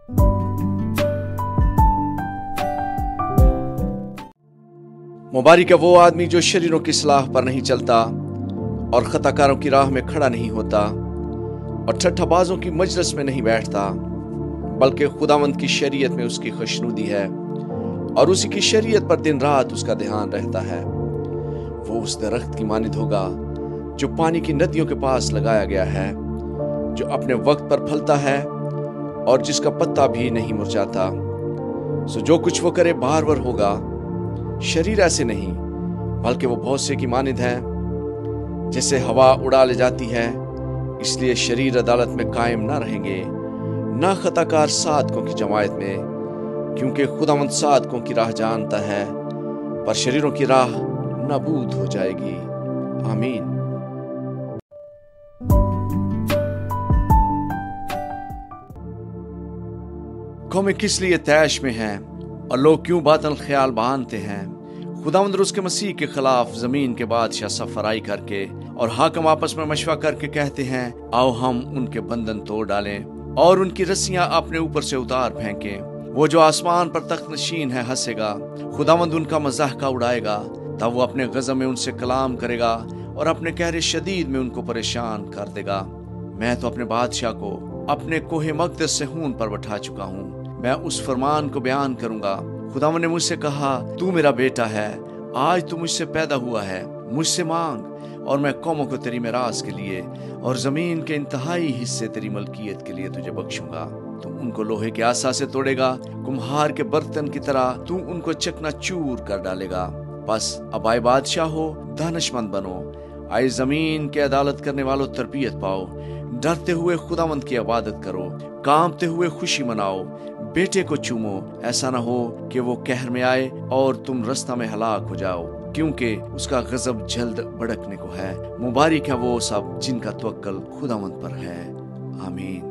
मुबारक है वो आदमी जो शरीरों की सलाह पर नहीं चलता और खताकारों की राह में खड़ा नहीं होता और ठट्ठाबाजों की मजलिस में नहीं बैठता, बल्कि खुदावंद की शरीयत में उसकी खुशनुदी है और उसी की शरीयत पर दिन रात उसका ध्यान रहता है। वो उस दरख्त की मानिद होगा जो पानी की नदियों के पास लगाया गया है, जो अपने वक्त पर फलता है और जिसका पत्ता भी नहीं मुरझाता। सो जो कुछ वो करे बार-बार होगा। शरीर ऐसे नहीं, बल्कि वो बहुत से की मानिद है, जैसे हवा उड़ा ले जाती है। इसलिए शरीर अदालत में कायम ना रहेंगे, ना खताकार सादकों की जमायत में, क्योंकि खुदावंद सादकों की राह जानता है, पर शरीरों की राह नाबूद हो जाएगी। आमीन। कौमें किस लिए तैश में हैं और लोग क्यों बातल ख्याल बांधते हैं। खुदावंद और उसके मसीह के खिलाफ जमीन के बादशाह सफराई करके और हाकम आपस में मशवरा करके कहते हैं, आओ हम उनके बंधन तोड़ डालें और उनकी रस्सियां अपने ऊपर से उतार फेंकें। वो जो आसमान पर तख्त नशीन है हंसेगा, खुदावंद उनका मजाक उड़ाएगा। तब वो अपने गज़ब में उनसे कलाम करेगा और अपने कहरे शदीद में उनको परेशान कर देगा। मैं तो अपने बादशाह को अपने कोहे मक़दस से खून पर बैठा चुका हूँ। मैं उस फरमान को बयान करूंगा। खुदावंद ने मुझसे कहा, तू मेरा बेटा है, आज तू मुझसे पैदा हुआ है। मुझसे मांग और मैं कौमों को तेरी मिरास के लिए और जमीन के इंतहाई हिस्से तेरी मलकियत के लिए तुझे बख्शूंगा। तू उनको लोहे के आसा से तोड़ेगा, कुम्हार के बर्तन की तरह तू उनको चकनाचूर कर डालेगा। बस अब आए बादशाह हो, दानिशमंद बनो। आए जमीन के अदालत करने वालों तरबियत पाओ। डरते हुए खुदावंद की इबादत करो, कांपते हुए खुशी मनाओ। बेटे को चूमो, ऐसा ना हो कि वो कहर में आए और तुम रास्ता में हलाक हो जाओ, क्योंकि उसका गजब जल्द भड़कने को है। मुबारक है वो सब जिनका तवक्कल खुदावंद पर है। आमीन।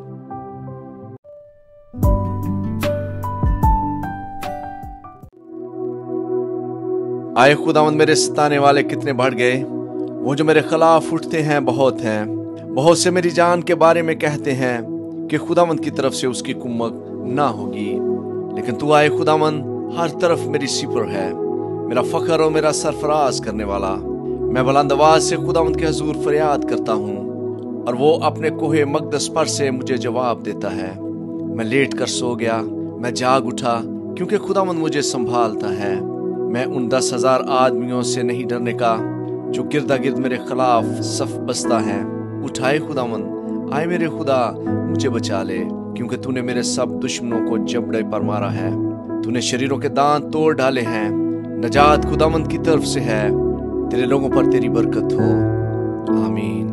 आए खुदावंद, मेरे सताने वाले कितने बढ़ गए। वो जो मेरे खिलाफ उठते हैं बहुत हैं। बहुत से मेरी जान के बारे में कहते हैं कि खुदावंद की तरफ से उसकी कुम्मक ना होगी। लेकिन तू आए खुदावंद हर तरफ मेरी सिपर है, मेरा फख्र और मेरा सरफराज करने वाला। मैं बुलंद आवाज से खुदावंद के हुजूर फरियाद करता हूँ और वो अपने कोहे मक़दस पर से मुझे जवाब देता है। मैं लेट कर सो गया, मैं जाग उठा, क्योंकि खुदावंद मुझे संभालता है। मैं उन 10,000 आदमियों से नहीं डरने का जो गिरदा गिर्द मेरे खिलाफ सफ बसता है। उठाए खुदावंद, आए मेरे खुदा, मुझे बचा ले, क्योंकि तूने मेरे सब दुश्मनों को जबड़े पर मारा है। तूने शरीरों के दांत तोड़ डाले हैं। नजात खुदावंद की तरफ से है। तेरे लोगों पर तेरी बरकत हो। आमीन।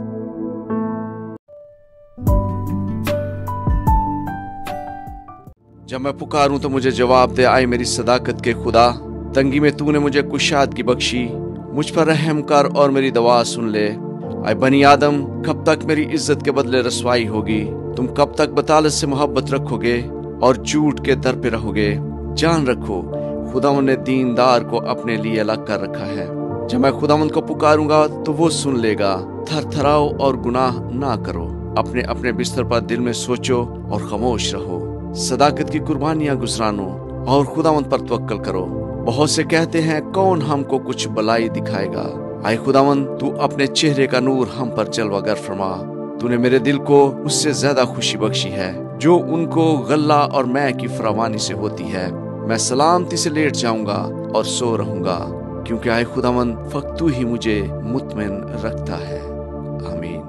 जब मैं पुकारूं तो मुझे जवाब दे, आए मेरी सदाकत के खुदा। तंगी में तूने मुझे कुशादगी बख्शी, मुझ पर रहम कर और मेरी दवा सुन ले। आए बनी आदम, कब तक मेरी इज्जत के बदले रसवाई होगी। तुम कब तक बतालत से मोहब्बत रखोगे और झूठ के दर पे रहोगे। जान रखो, खुदावंद ने दीनदार को अपने लिए अलग कर रखा है। जब मैं खुदावंद को पुकारूंगा तो वो सुन लेगा। थरथराओ और गुनाह ना करो। अपने अपने बिस्तर पर दिल में सोचो और खामोश रहो। सदाकत की कुर्बानियां गुजरानो और खुदावंद पर तवक्कल करो। बहुत से कहते हैं, कौन हमको कुछ भलाई दिखाएगा। आए खुदावंद, तू अपने चेहरे का नूर हम पर जलवागर फरमा। तूने मेरे दिल को उससे ज्यादा खुशी बख्शी है जो उनको गल्ला और मैं की फरावानी से होती है। मैं सलामती से लेट जाऊंगा और सो रहूंगा, क्योंकि आए खुदावंद फक्त तू ही मुझे मुतमइन रखता है। आमीन।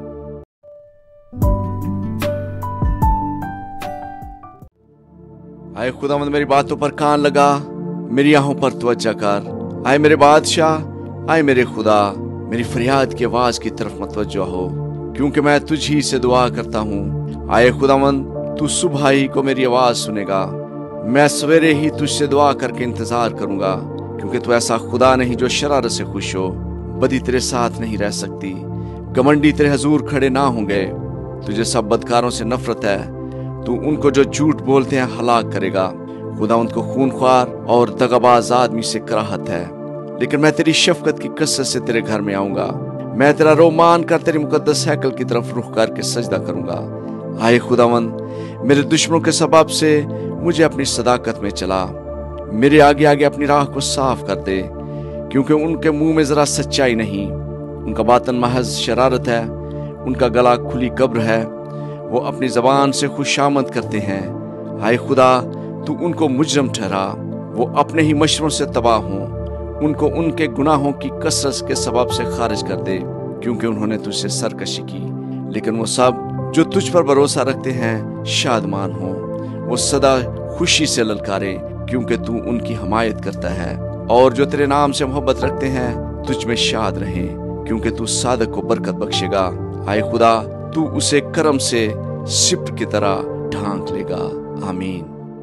आए खुदावंद, मेरी बातों पर कान लगा, मेरी आहों पर तवज्जो कर। आए मेरे बादशाह, आए मेरे खुदा, मेरी फरियाद की आवाज की तरफ मतवज्जो हो, क्योंकि मैं तुझ ही से दुआ करता हूँ। आए खुदावंद, तू सुबह ही को मेरी आवाज सुनेगा। मैं सवेरे ही तुझसे दुआ करके इंतजार करूंगा, क्योंकि तू ऐसा खुदा नहीं जो शरारत से खुश हो। बदी तेरे साथ नहीं रह सकती, घमंडी तेरे हुजूर खड़े ना होंगे। तुझे सब बदकारों से नफरत है। तू उनको जो झूठ बोलते हैं हलाक करेगा। खुदावंद को खूनख्वार और दगाबाज आदमी से कराहत है, लेकिन मैं तेरी शफकत की कसरत से तेरे घर में आऊंगा। मैं तेरा रो मान कर तेरे मुकद्दस हैकल की तरफ रुख करके सजदा करूंगा। आए खुदावन, मेरे दुश्मनों के सबब से मुझे अपनी सदाकत में चला, मेरे आगे आगे अपनी राह को साफ कर दे, क्योंकि उनके मुंह में जरा सच्चाई नहीं, उनका बातन महज शरारत है, उनका गला खुली कब्र है, वो अपनी जबान से खुशामद करते हैं। हाय खुदा, तू उनको मुजरम ठहरा, वो अपने ही मशरों से तबाह हों, उनको उनके गुनाहों की कसरत के सबब से खारिज कर दे, क्योंकि उन्होंने तुझसे सरकशी की। लेकिन वो सब जो तुझ पर भरोसा रखते हैं शादमान हों, वो सदा खुशी से ललकारे, क्योंकि तू उनकी हमायत करता है। और जो तेरे नाम से मोहब्बत रखते हैं तुझ में शाद रहें, क्योंकि तू सादक को बरकत बख्शेगा। हाय खुदा, तू उसे करम से सिप्र की तरह ढांक लेगा। आमीन।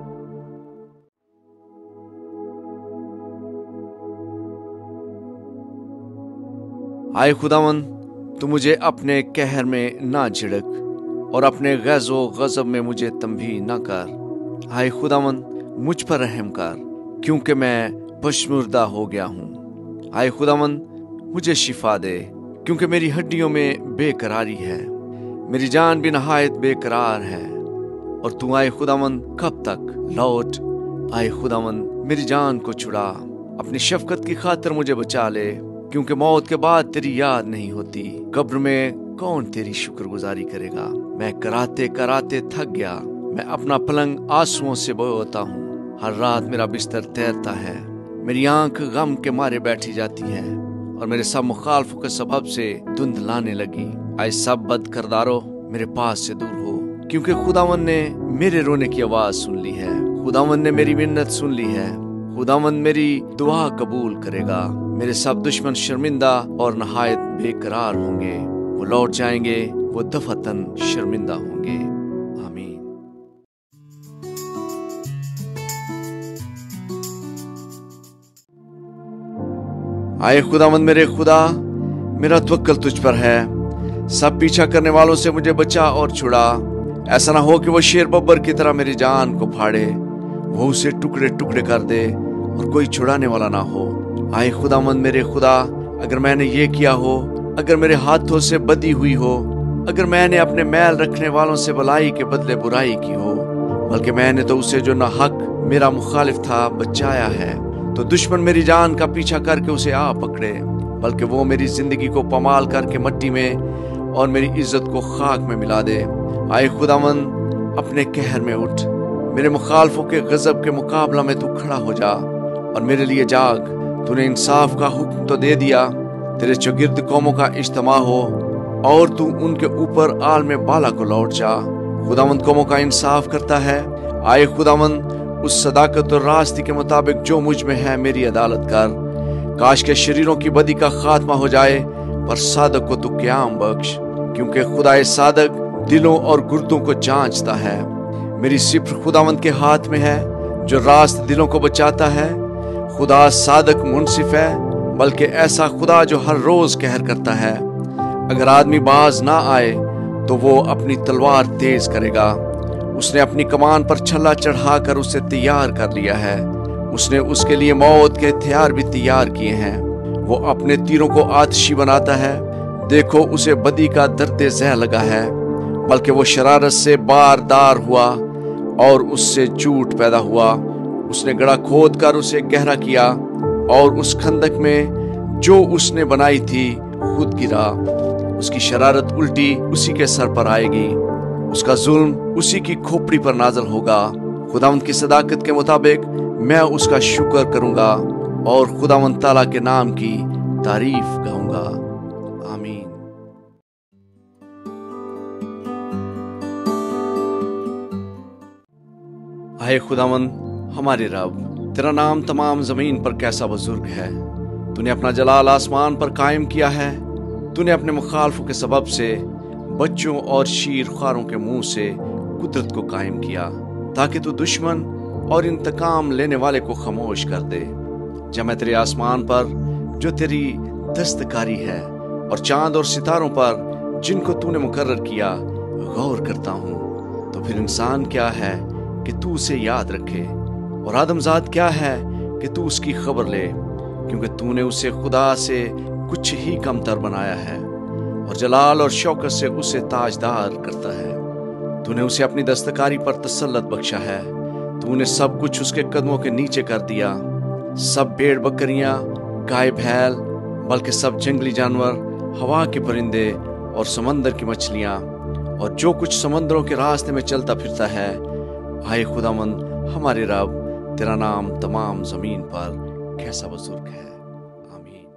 हाय खुदावन, तू मुझे अपने कहर में ना झिड़क और अपने गैज़ो गज़ब में मुझे तंबीह ना कर। हाय खुदावन, मुझ पर रहम कर, क्योंकि मैं बशमुर्दा हो गया हूँ। हाय खुदावन, मुझे शिफा दे, क्योंकि मेरी हड्डियों में बेकरारी है, मेरी जान भी नहायत बेकरार है। और तू आए खुदावन कब तक? लौट आए खुदावन, मेरी जान को छुड़ा, अपनी शफकत की खातिर मुझे बचा ले, क्योंकि मौत के बाद तेरी याद नहीं होती। कब्र में कौन तेरी शुक्रगुजारी करेगा? मैं कराते कराते थक गया, मैं अपना पलंग आंसुओं से बोता हूँ। हर रात मेरा बिस्तर तैरता है, मेरी आंख गम के मारे बैठी जाती है, और मेरे सब मुखालफों के सबब से धुंध लाने लगी। आए सब बद करदारो, मेरे पास से दूर हो, क्योंकि खुदावन ने मेरे रोने की आवाज सुन ली है, खुदावन ने मेरी मिन्नत सुन ली है, खुदावन मेरी दुआ कबूल करेगा। मेरे सब दुश्मन शर्मिंदा और नहायत बेकरार होंगे, वो लौट जाएंगे, वो दफतन शर्मिंदा होंगे। आमीन। आए खुदावंद मेरे खुदा, मेरा तवक्कल तुझ पर है, सब पीछा करने वालों से मुझे बचा और छुड़ा। ऐसा ना हो कि वो शेर बब्बर की तरह मेरी जान को फाड़े, वो उसे टुकड़े टुकड़े कर दे और कोई छुड़ाने वाला ना हो। आए खुदावंद मेरे खुदा, अगर मैंने ये किया हो, अगर मेरे हाथों से बदी हुई हो, अगर मैंने अपने मैल रखने वालों से भलाई के बदले बुराई की हो, बल्कि मैंने तो उसे जो ना हक मेरा मुखालिफ था बचाया है, तो दुश्मन मेरी जान का पीछा करके उसे आ पकड़े, बल्कि वो मेरी जिंदगी को पमाल करके मट्टी में और मेरी इज्जत को खाक में मिला दे। आए खुदावंद, अपने कहर में उठ, मेरे मुखालफों के गजब के मुकाबला में तू खड़ा हो जा और मेरे लिए जाग। तूने इंसाफ का हुक्म तो दे दिया, तेरे चौगिर्द कौमों का इज्तिमा हो और तू उनके ऊपर आलम बाला को लौट जा। खुदावंद कौमों का इंसाफ करता है। आए खुदावंद, उस सदाकत और रास्ते के मुताबिक जो मुझ में है मेरी अदालत कर। काश के शरीरों की बदी का खात्मा हो जाए, पर सादक को तू क़याम बख्श, क्योंकि खुदाए सादक दिलों और गुर्दों को जांचता है। मेरी सिफ्र खुदावंद के हाथ में है, जो रास्त दिलों को बचाता है। खुदा सादक मुनसिफ है, बल्कि ऐसा खुदा जो हर रोज कहर करता है। अगर आदमी बाज ना आए तो वो अपनी तलवार तेज करेगा। उसने अपनी कमान पर छल्ला चढ़ाकर उसे तैयार कर लिया है। उसने उसके लिए मौत के हथियार भी तैयार किए हैं। वो अपने तीरों को आतिशी बनाता है। देखो, उसे बदी का दर्द ज़ह लगा है, बल्कि वो शरारत से बारदार हुआ और उससे झूठ पैदा हुआ। उसने गड्ढा खोद कर उसे गहरा किया और उस खंदक में जो उसने बनाई थी खुद गिरा। उसकी शरारत उल्टी उसी के सर पर आएगी, उसका जुल्म उसी की खोपड़ी पर नाज़िल होगा। खुदावंद की सदाकत के मुताबिक मैं उसका शुक्र करूंगा और खुदावंद ताला के नाम की तारीफ गाऊंगा। आमीन। आए खुदावंद हमारे रब, तेरा नाम तमाम जमीन पर कैसा बुजुर्ग है। तूने अपना जलाल आसमान पर कायम किया है। तूने अपने मुखालफों के सबब से बच्चों और शीर ख्वारों के मुंह से कुदरत को कायम किया, ताकि तू दुश्मन और इंतकाम लेने वाले को खामोश कर दे। जब मैं तेरे आसमान पर जो तेरी दस्तकारी है और चांद और सितारों पर जिनको तूने मुकर्रर किया गौर करता हूँ, तो फिर इंसान क्या है कि तू उसे याद रखे, और आदमजात क्या है कि तू उसकी खबर ले, क्योंकि तूने उसे खुदा से कुछ ही कमतर बनाया है और जलाल और शौकत से उसे ताजदार करता है। तूने उसे अपनी दस्तकारी पर तसल्लत बख्शा है। तूने सब कुछ उसके कदमों के नीचे कर दिया। सब भेड़ बकरियां, गाय बैल, बल्कि सब जंगली जानवर, हवा के परिंदे और समंदर की मछलियां और जो कुछ समंदरों के रास्ते में चलता फिरता है। आए खुदावंद हमारे रब, तेरा नाम तमाम जमीन पर कैसा बुजुर्ग है। आमीन।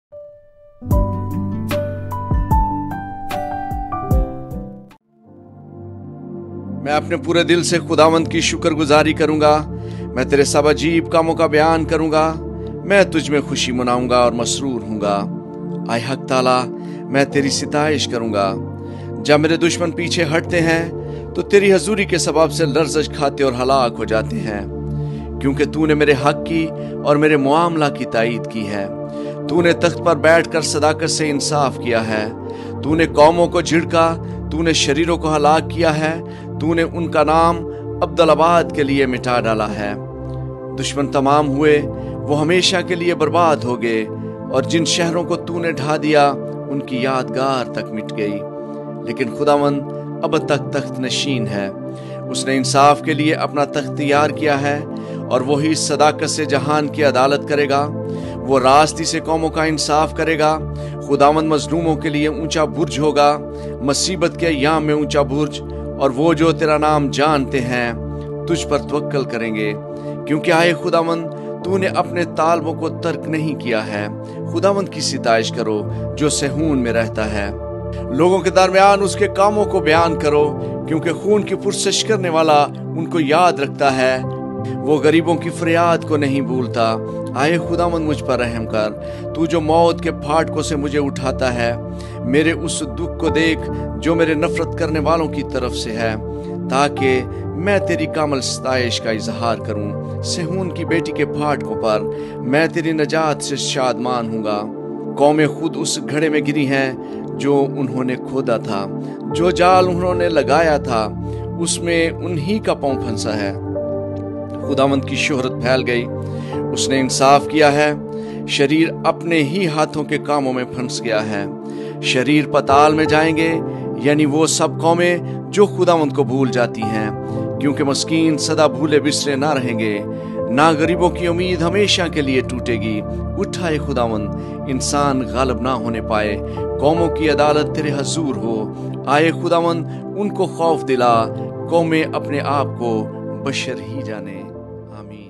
मैं अपने पूरे दिल से खुदावंद की शुक्रगुजारी करूंगा। मैं तेरे सब अजीब कामों का बयान करूंगा। मैं तुझ में खुशी मनाऊंगा और मसरूर हूंगा। आए हक ताला, मैं तेरी सिताइश करूंगा। जब मेरे दुश्मन पीछे हटते हैं तो तेरी हजूरी के सबब से लर्ज़श खाते और हलाक हो जाते हैं, क्योंकि तूने मेरे हक की और मेरे मुआमला की ताईद की है। तूने तख्त पर बैठकर सदाकत से इंसाफ किया है। तूने कौमों को झिड़का, तूने शरीरों को हलाक किया है। तूने उनका नाम अब्दुलाबाद के लिए मिटा डाला है। दुश्मन तमाम हुए, वो हमेशा के लिए बर्बाद हो गए, और जिन शहरों को तूने ढा दिया उनकी यादगार तक मिट गई। लेकिन खुदावंद अब तक तख्त नशीन है। उसने इंसाफ के लिए अपना तख्त तैयार किया है, और वही सदाकत से जहान की अदालत करेगा। वो रास्ती से कौमों का इंसाफ करेगा। खुदावंद मजलूमों के लिए ऊंचा बुर्ज होगा, मुसीबत के अय्याम में ऊंचा बुर्ज। और वो जो तेरा नाम जानते हैं तुझ पर तवक्कल करेंगे, क्योंकि आए खुदावंद तूने अपने तालबों को तर्क नहीं किया है। खुदावंद की सिताइश करो जो सहून में रहता है। लोगों के दरमियान उसके कामों को बयान करो, क्योंकि खून की पुरसश करने वाला उनको याद रखता है। वो गरीबों की फरियाद को नहीं भूलता। आए खुदावंद मुझ पर रहम कर। तू जो मौत के फाटकों से मुझे उठाता है, मेरे उस दुख को देख जो मेरे नफरत करने वालों की तरफ से है, ताकि मैं तेरी कामल सताइश का इजहार करूं। सहून की बेटी के फाटकों पर मैं तेरी नजात से शादमान हूँगा। कौमें खुद उस घड़े में गिरी हैं जो उन्होंने खोदा था। जो जाल उन्होंने लगाया था उसमें उन्हीं का पांव फंसा है। खुदावंद की शोहरत फैल गई, उसने इंसाफ किया है। शरीर अपने ही हाथों के कामों में फंस गया है। शरीर पताल में जाएंगे, यानी वो सब कौमें जो खुदावंद को भूल जाती हैं, क्योंकि मस्कीन सदा भूले बिसरे ना रहेंगे, ना गरीबों की उम्मीद हमेशा के लिए टूटेगी। उठाए खुदावंद, इंसान गालिब ना होने पाए। कौमों की अदालत तेरे हजूर हो। आए खुदावंद, उनको खौफ दिला। कौमें अपने आप को बशर ही जाने। आमीन।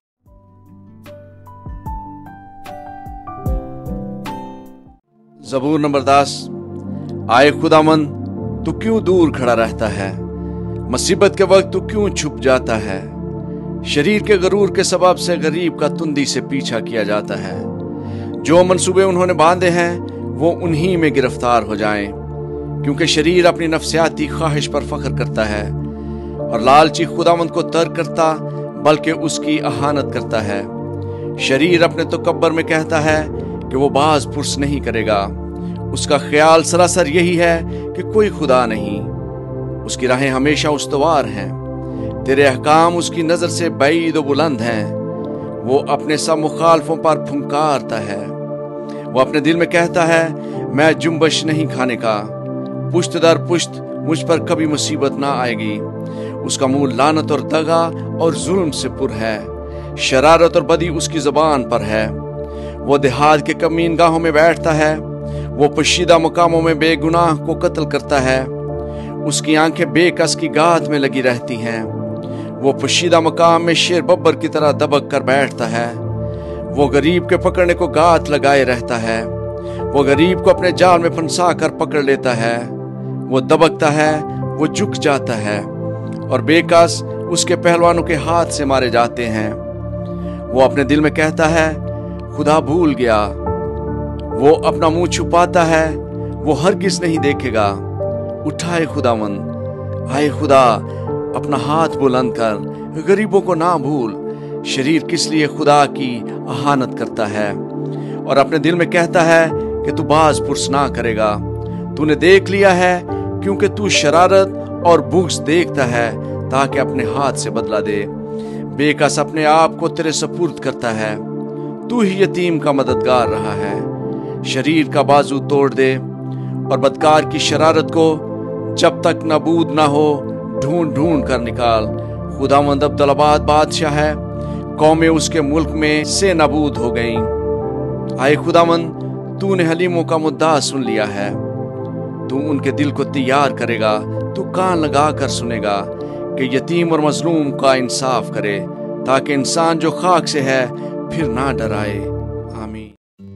ज़बूर नंबर 10। आए खुदावंद, तू क्यों दूर खड़ा रहता है? मुसीबत के वक्त तू क्यों छुप जाता है? शरीर के गरूर के सबब से गरीब का तुंदी से पीछा किया जाता है। जो मंसूबे उन्होंने बांधे हैं वो उन्हीं में गिरफ्तार हो जाएं, क्योंकि शरीर अपनी नफसियाती ख्वाहिश पर फख्र करता है, और लालची खुदावंद को तर्क करता बल्कि उसकी अहानत करता है। शरीर अपने तकब्बर में कहता है कि वो बाज पुरस नहीं करेगा। उसका ख्याल सरासर यही है कि कोई खुदा नहीं। उसकी राहें हमेशा उस्तवार हैं। तेरे अहकाम उसकी नजर से बैद व बुलंद हैं। वो अपने सब मुखालफों पर फुंकारता है। वो अपने दिल में कहता है, मैं जुम्बश नहीं खाने का। पुश्त दर पुश्त मुझ पर कभी मुसीबत ना आएगी। उसका मुंह लानत और दगा और जुल्म से पुर है। शरारत और बदी उसकी जुबान पर है। वो देहात के कमीनगाहों में बैठता है। वो पोशीदा मकामों में बेगुनाह को कत्ल करता है। उसकी आंखें बेकस की गात में लगी रहती हैं। वो पोशीदा मकाम में शेर बब्बर की तरह दबक कर बैठता है। वो गरीब के पकड़ने को गात लगाए रहता है। वो गरीब को अपने जाल में फंसा कर पकड़ लेता है। वो दबकता है, वो झुक जाता है, और बेकस उसके पहलवानों के हाथ से मारे जाते हैं। वो अपने दिल में कहता है, खुदा भूल गया। वो अपना मुंह छुपाता है, वो हरगिज नहीं देखेगा। उठाए खुदावंद, आए खुदा, अपना हाथ बुलंद कर, गरीबों को ना भूल। शरीर किस लिए खुदा की अहानत करता है और अपने दिल में कहता है कि तू बाज पुरस ना करेगा। तूने देख लिया है, क्योंकि तू शरारत और बुग़्ज़ देखता है, ताकि अपने हाथ से बदला दे। बेकस अपने आप को तेरे सपुर्द करता है। तू ही यतीम का मददगार रहा है। शरीर का बाजू तोड़ दे और बदकार की शरारत को जब तक नबूद ना हो ढूंढ ढूंढ कर निकाल। खुदावंद अब्दुल्लाबाद बादशाह है, कौमें उसके मुल्क में से नाबूद हो गईं। आए खुदावंद, तूने हलीमों का मुद्दा सुन लिया है। तू उनके दिल को तैयार करेगा, तू कान लगा कर सुनेगा कि यतीम और मजलूम का इंसाफ करे, ताकि इंसान जो खाक से है फिर ना डराए। आमीन।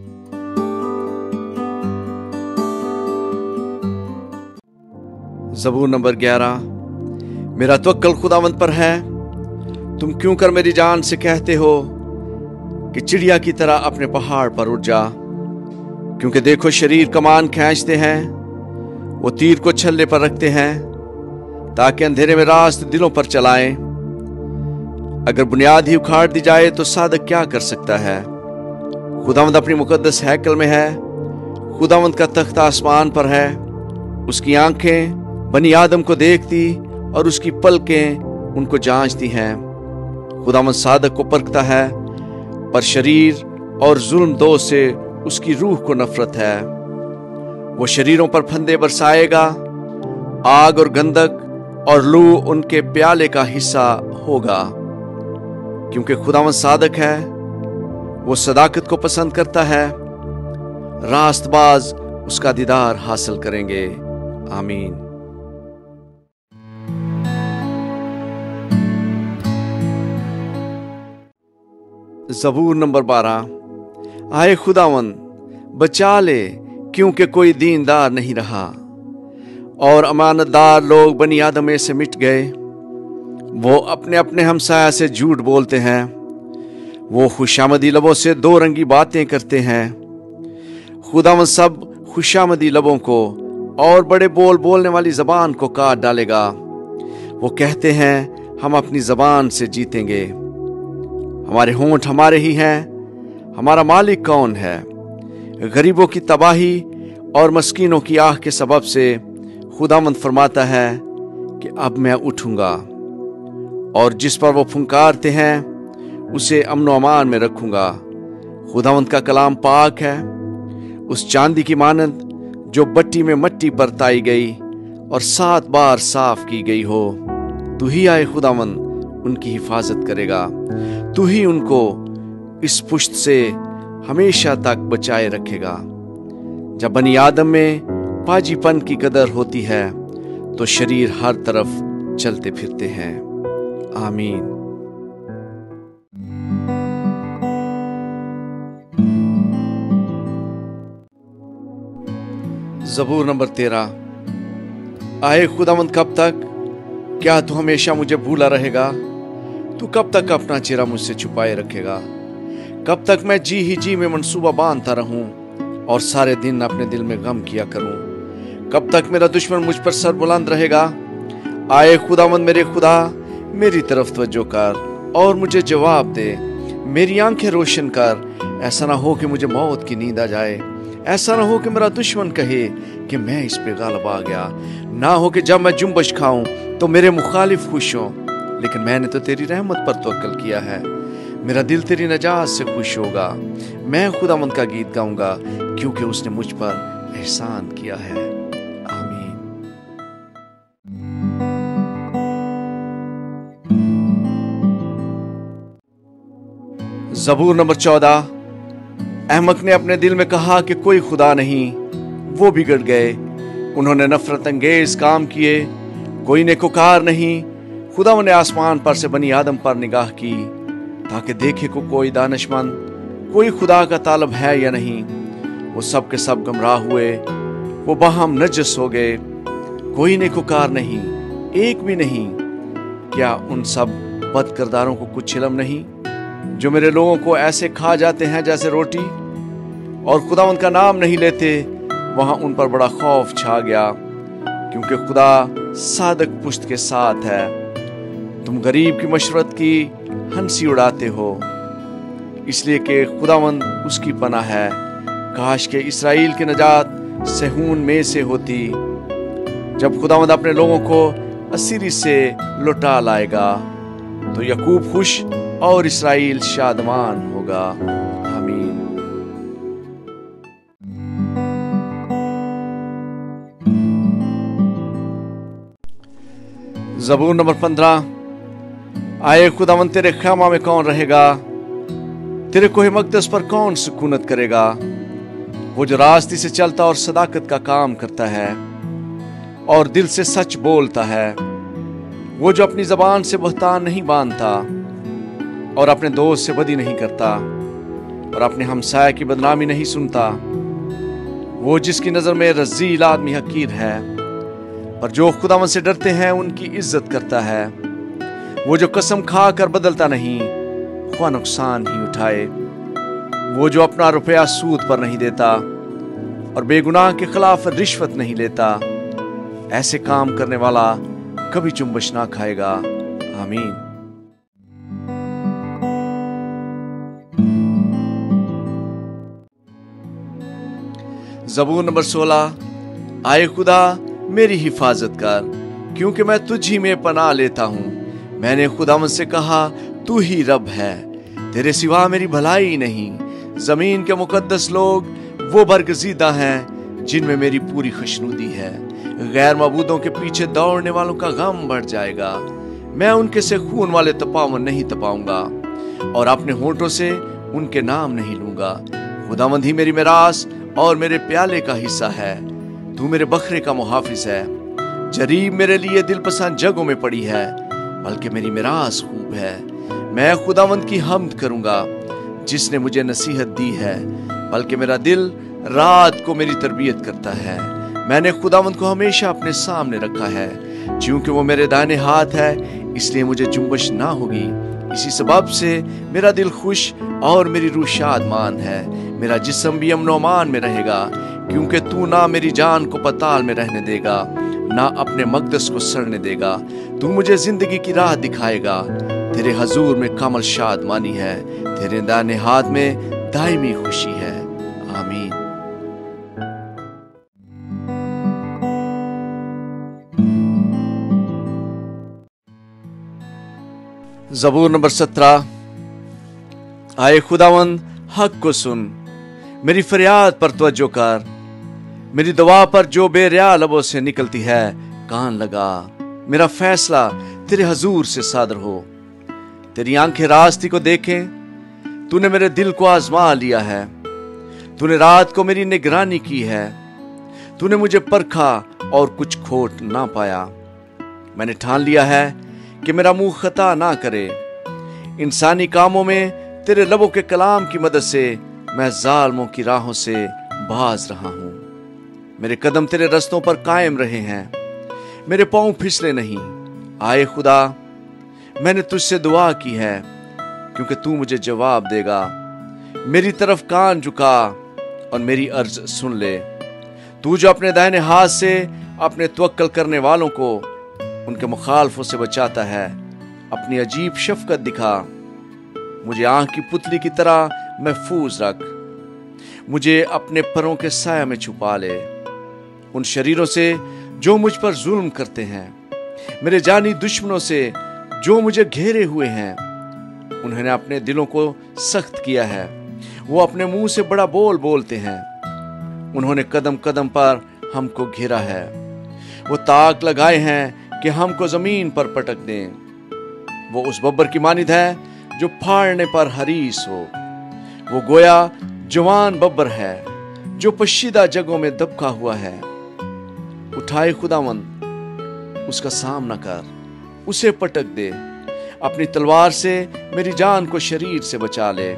ज़बूर नंबर 11। मेरा तवक्कल खुदावंद पर है। तुम क्यों कर मेरी जान से कहते हो कि चिड़िया की तरह अपने पहाड़ पर उड़ जा। क्योंकि देखो, शरीर कमान खींचते हैं, वो तीर को छल्ले पर रखते हैं, ताकि अंधेरे में रास्त दिलों पर चलाएं। अगर बुनियाद ही उखाड़ दी जाए तो सादक क्या कर सकता है। खुदावंद अपनी मुकद्दस हैकल में है। खुदावंद का तख्त आसमान पर है। उसकी आंखें बनी आदम को देखती और उसकी पलकें उनको जांचती हैं। खुदावंद सादक को परखता है, पर शरीर और जुल्म दो से उसकी रूह को नफरत है। वो शरीरों पर फंदे बरसाएगा, आग और गंधक और लू उनके प्याले का हिस्सा होगा। क्योंकि खुदावंद सादक है, वो सदाकत को पसंद करता है। रास्तबाज उसका दीदार हासिल करेंगे। आमीन। ज़बूर नंबर 12। आए खुदावंद, बचा ले, क्योंकि कोई दीनदार नहीं रहा और अमानतदार लोग बनी आदम में से मिट गए। वो अपने अपने हमसाया से झूठ बोलते हैं। वो खुशामदी लबों से दो रंगी बातें करते हैं। खुदावंद सब खुशामदी लबों को और बड़े बोल बोलने वाली जबान को काट डालेगा। वो कहते हैं, हम अपनी जबान से जीतेंगे। हमारे होंठ हमारे ही हैं, हमारा मालिक कौन है। गरीबों की तबाही और मस्कीनों की आह के सबब से खुदावंद फरमाता है कि अब मैं उठूंगा और जिस पर वो फुंकारते हैं उसे अमनो अमान में रखूंगा। खुदावंद का कलाम पाक है, उस चांदी की मानंद जो बट्टी में मट्टी बरताई गई और 7 बार साफ की गई हो। तू ही आए खुदावंद, उनकी हिफाजत करेगा। तू ही उनको इस पुश्त से हमेशा तक बचाए रखेगा। जब बनी आदम में पाजीपन की कदर होती है तो शरीर हर तरफ चलते फिरते हैं। आमीन। ज़बूर नंबर 13। आए खुदावंद, कब तक? क्या तू हमेशा मुझे भूला रहेगा? तू कब तक अपना चेहरा मुझसे छुपाए रखेगा? कब तक मैं जी ही जी में मंसूबा बांधता रहूं और सारे दिन अपने दिल में गम किया करूं? कब तक मेरा दुश्मन मुझ पर सर बुलंद रहेगा? आए खुदावंद मेरे खुदा, मेरी तरफ तवज्जो कर और मुझे जवाब दे। मेरी आंखें रोशन कर। ऐसा ना हो कि मुझे मौत की नींद आ जाए। ऐसा ना हो कि मेरा दुश्मन कहे कि मैं इस पे गालिब आ गया। ना हो कि जब मैं जुम्बश खाऊं तो मेरे मुखालिफ खुश हों। लेकिन मैंने तो तेरी रहमत पर तवक्कल किया है। मेरा दिल तेरी नजात से खुश होगा। मैं खुदावंद का गीत गाऊंगा, क्योंकि उसने मुझ पर एहसान किया है। आमीन। ज़बूर नंबर 14। अहमक ने अपने दिल में कहा कि कोई खुदा नहीं। वो बिगड़ गए, उन्होंने नफरत अंगेज काम किए। कोई नेकोकार नहीं। खुदा ने आसमान पर से बनी आदम पर निगाह की, ताकि देखे को कोई दानिशमंद, कोई खुदा का तालब है या नहीं। वो सब के सब गुमराह हुए, वो बाहम नजस हो गए। कोई नेकोकार नहीं, एक भी नहीं। क्या उन सब बद किरदारों को कुछ इल्म नहीं, जो मेरे लोगों को ऐसे खा जाते हैं जैसे रोटी, और खुदा उनका नाम नहीं लेते? वहां उन पर बड़ा खौफ छा गया, क्योंकि खुदा सादक पुश्त के साथ है। तुम गरीब की मशवरत की हंसी उड़ाते हो, इसलिए कि खुदावंद उसकी पनाह है। काश के इसराइल की नजात सेहून में से होती, जब खुदावंद अपने लोगों को असीरी से लौटा लाएगा तो याकूब खुश और इसराइल शादमान होगा। आमीन। ज़बूर नंबर 15। आए खुदावंद तेरे ख़ैमा में कौन रहेगा, तेरे कोहे मक़दस पर कौन सुकूनत करेगा। वो जो रास्ते से चलता और सदाकत का काम करता है और दिल से सच बोलता है, वो जो अपनी ज़बान से बहतान नहीं बांधता और अपने दोस्त से बदी नहीं करता और अपने हमसाया की बदनामी नहीं सुनता, वो जिसकी नज़र में रज़ील आदमी हकीर है, पर जो खुदावंद से डरते हैं उनकी इज्जत करता है। वो जो कसम खा कर बदलता नहीं, ख्वाह नुकसान ही उठाए। वो जो अपना रुपया सूद पर नहीं देता और बेगुनाह के खिलाफ रिश्वत नहीं लेता, ऐसे काम करने वाला कभी चुम्बश ना खाएगा। आमीन। ज़बूर नंबर 16। आए खुदा मेरी हिफाजत कर, क्योंकि मैं तुझ ही में पनाह लेता हूँ। मैंने खुदावंद से कहा, तू ही रब है, तेरे सिवा मेरी भलाई नहीं। जमीन के मुकद्दस लोग वो बरगजीदा हैं जिनमें मेरी पूरी खुशनुदी है। गैर मबूदों के पीछे दौड़ने वालों का गम बढ़ जाएगा। मैं उनके से खून वाले तपावन नहीं तपाऊंगा और अपने होंठों से उनके नाम नहीं लूंगा। खुदावंद ही मेरी मिरास और मेरे प्याले का हिस्सा है। तू मेरे बकरे का मुहाफिज है। जरीब मेरे लिए दिलपसंद जगहों में पड़ी है, बल्कि मेरी मिरास खूब है। मैं खुदावंद की हम्द करूंगा जिसने मुझे नसीहत दी है, बल्कि मेरा दिल रात को मेरी तरबियत करता है। मैंने खुदावंद को हमेशा अपने सामने रखा है, क्योंकि वो मेरे दाहिने हाथ है, इसलिए मुझे जुम्बश ना होगी। इसी सबब से मेरा दिल खुश और मेरी रूह शादमान है। मेरा जिस्म भी अमन अमान में रहेगा, क्योंकि तू ना मेरी जान को पताल में रहने देगा, ना अपने मकदस को सड़ने देगा। तू मुझे जिंदगी की राह दिखाएगा। तेरे हजूर में कामल शादमानी है, तेरे दाहिने हाथ में दायमी खुशी है। आमीन। ज़बूर नंबर 17। आए खुदावंद हक को सुन, मेरी फरियाद पर तवज्जो कर। मेरी दुआ पर जो बेरिया लबों से निकलती है कान लगा। मेरा फैसला तेरे हजूर से सादर हो। तेरी आंखें रास्ते को देखें। तूने मेरे दिल को आजमा लिया है। तूने रात को मेरी निगरानी की है। तूने मुझे परखा और कुछ खोट ना पाया। मैंने ठान लिया है कि मेरा मुंह खता ना करे। इंसानी कामों में तेरे लबों के कलाम की मदद से मैं जालिमों की राहों से बाज रहा हूं। मेरे कदम तेरे रस्तों पर कायम रहे हैं, मेरे पांव फिसले नहीं। आए खुदा, मैंने तुझसे दुआ की है, क्योंकि तू मुझे जवाब देगा। मेरी तरफ कान झुका और मेरी अर्ज सुन ले। तू जो अपने दाहिने हाथ से अपने तवक्कल करने वालों को उनके मुखालफों से बचाता है, अपनी अजीब शफकत दिखा। मुझे आंख की पुतली की तरह महफूज रख। मुझे अपने परों के साया में छुपा ले उन शरीरों से जो मुझ पर जुल्म करते हैं, मेरे जानी दुश्मनों से जो मुझे घेरे हुए हैं। उन्होंने अपने दिलों को सख्त किया है, वो अपने मुंह से बड़ा बोल बोलते हैं। उन्होंने कदम कदम पर हमको घेरा है। वो ताक लगाए हैं कि हमको जमीन पर पटक दें। वो उस बब्बर की मानिद है जो फाड़ने पर हरीस हो। वो गोया जवान बब्बर है जो पशीदा जगहों में दबका हुआ है। उठाए खुदावंद, उसका सामना कर, उसे पटक दे। अपनी तलवार से मेरी जान को शरीर से बचा ले।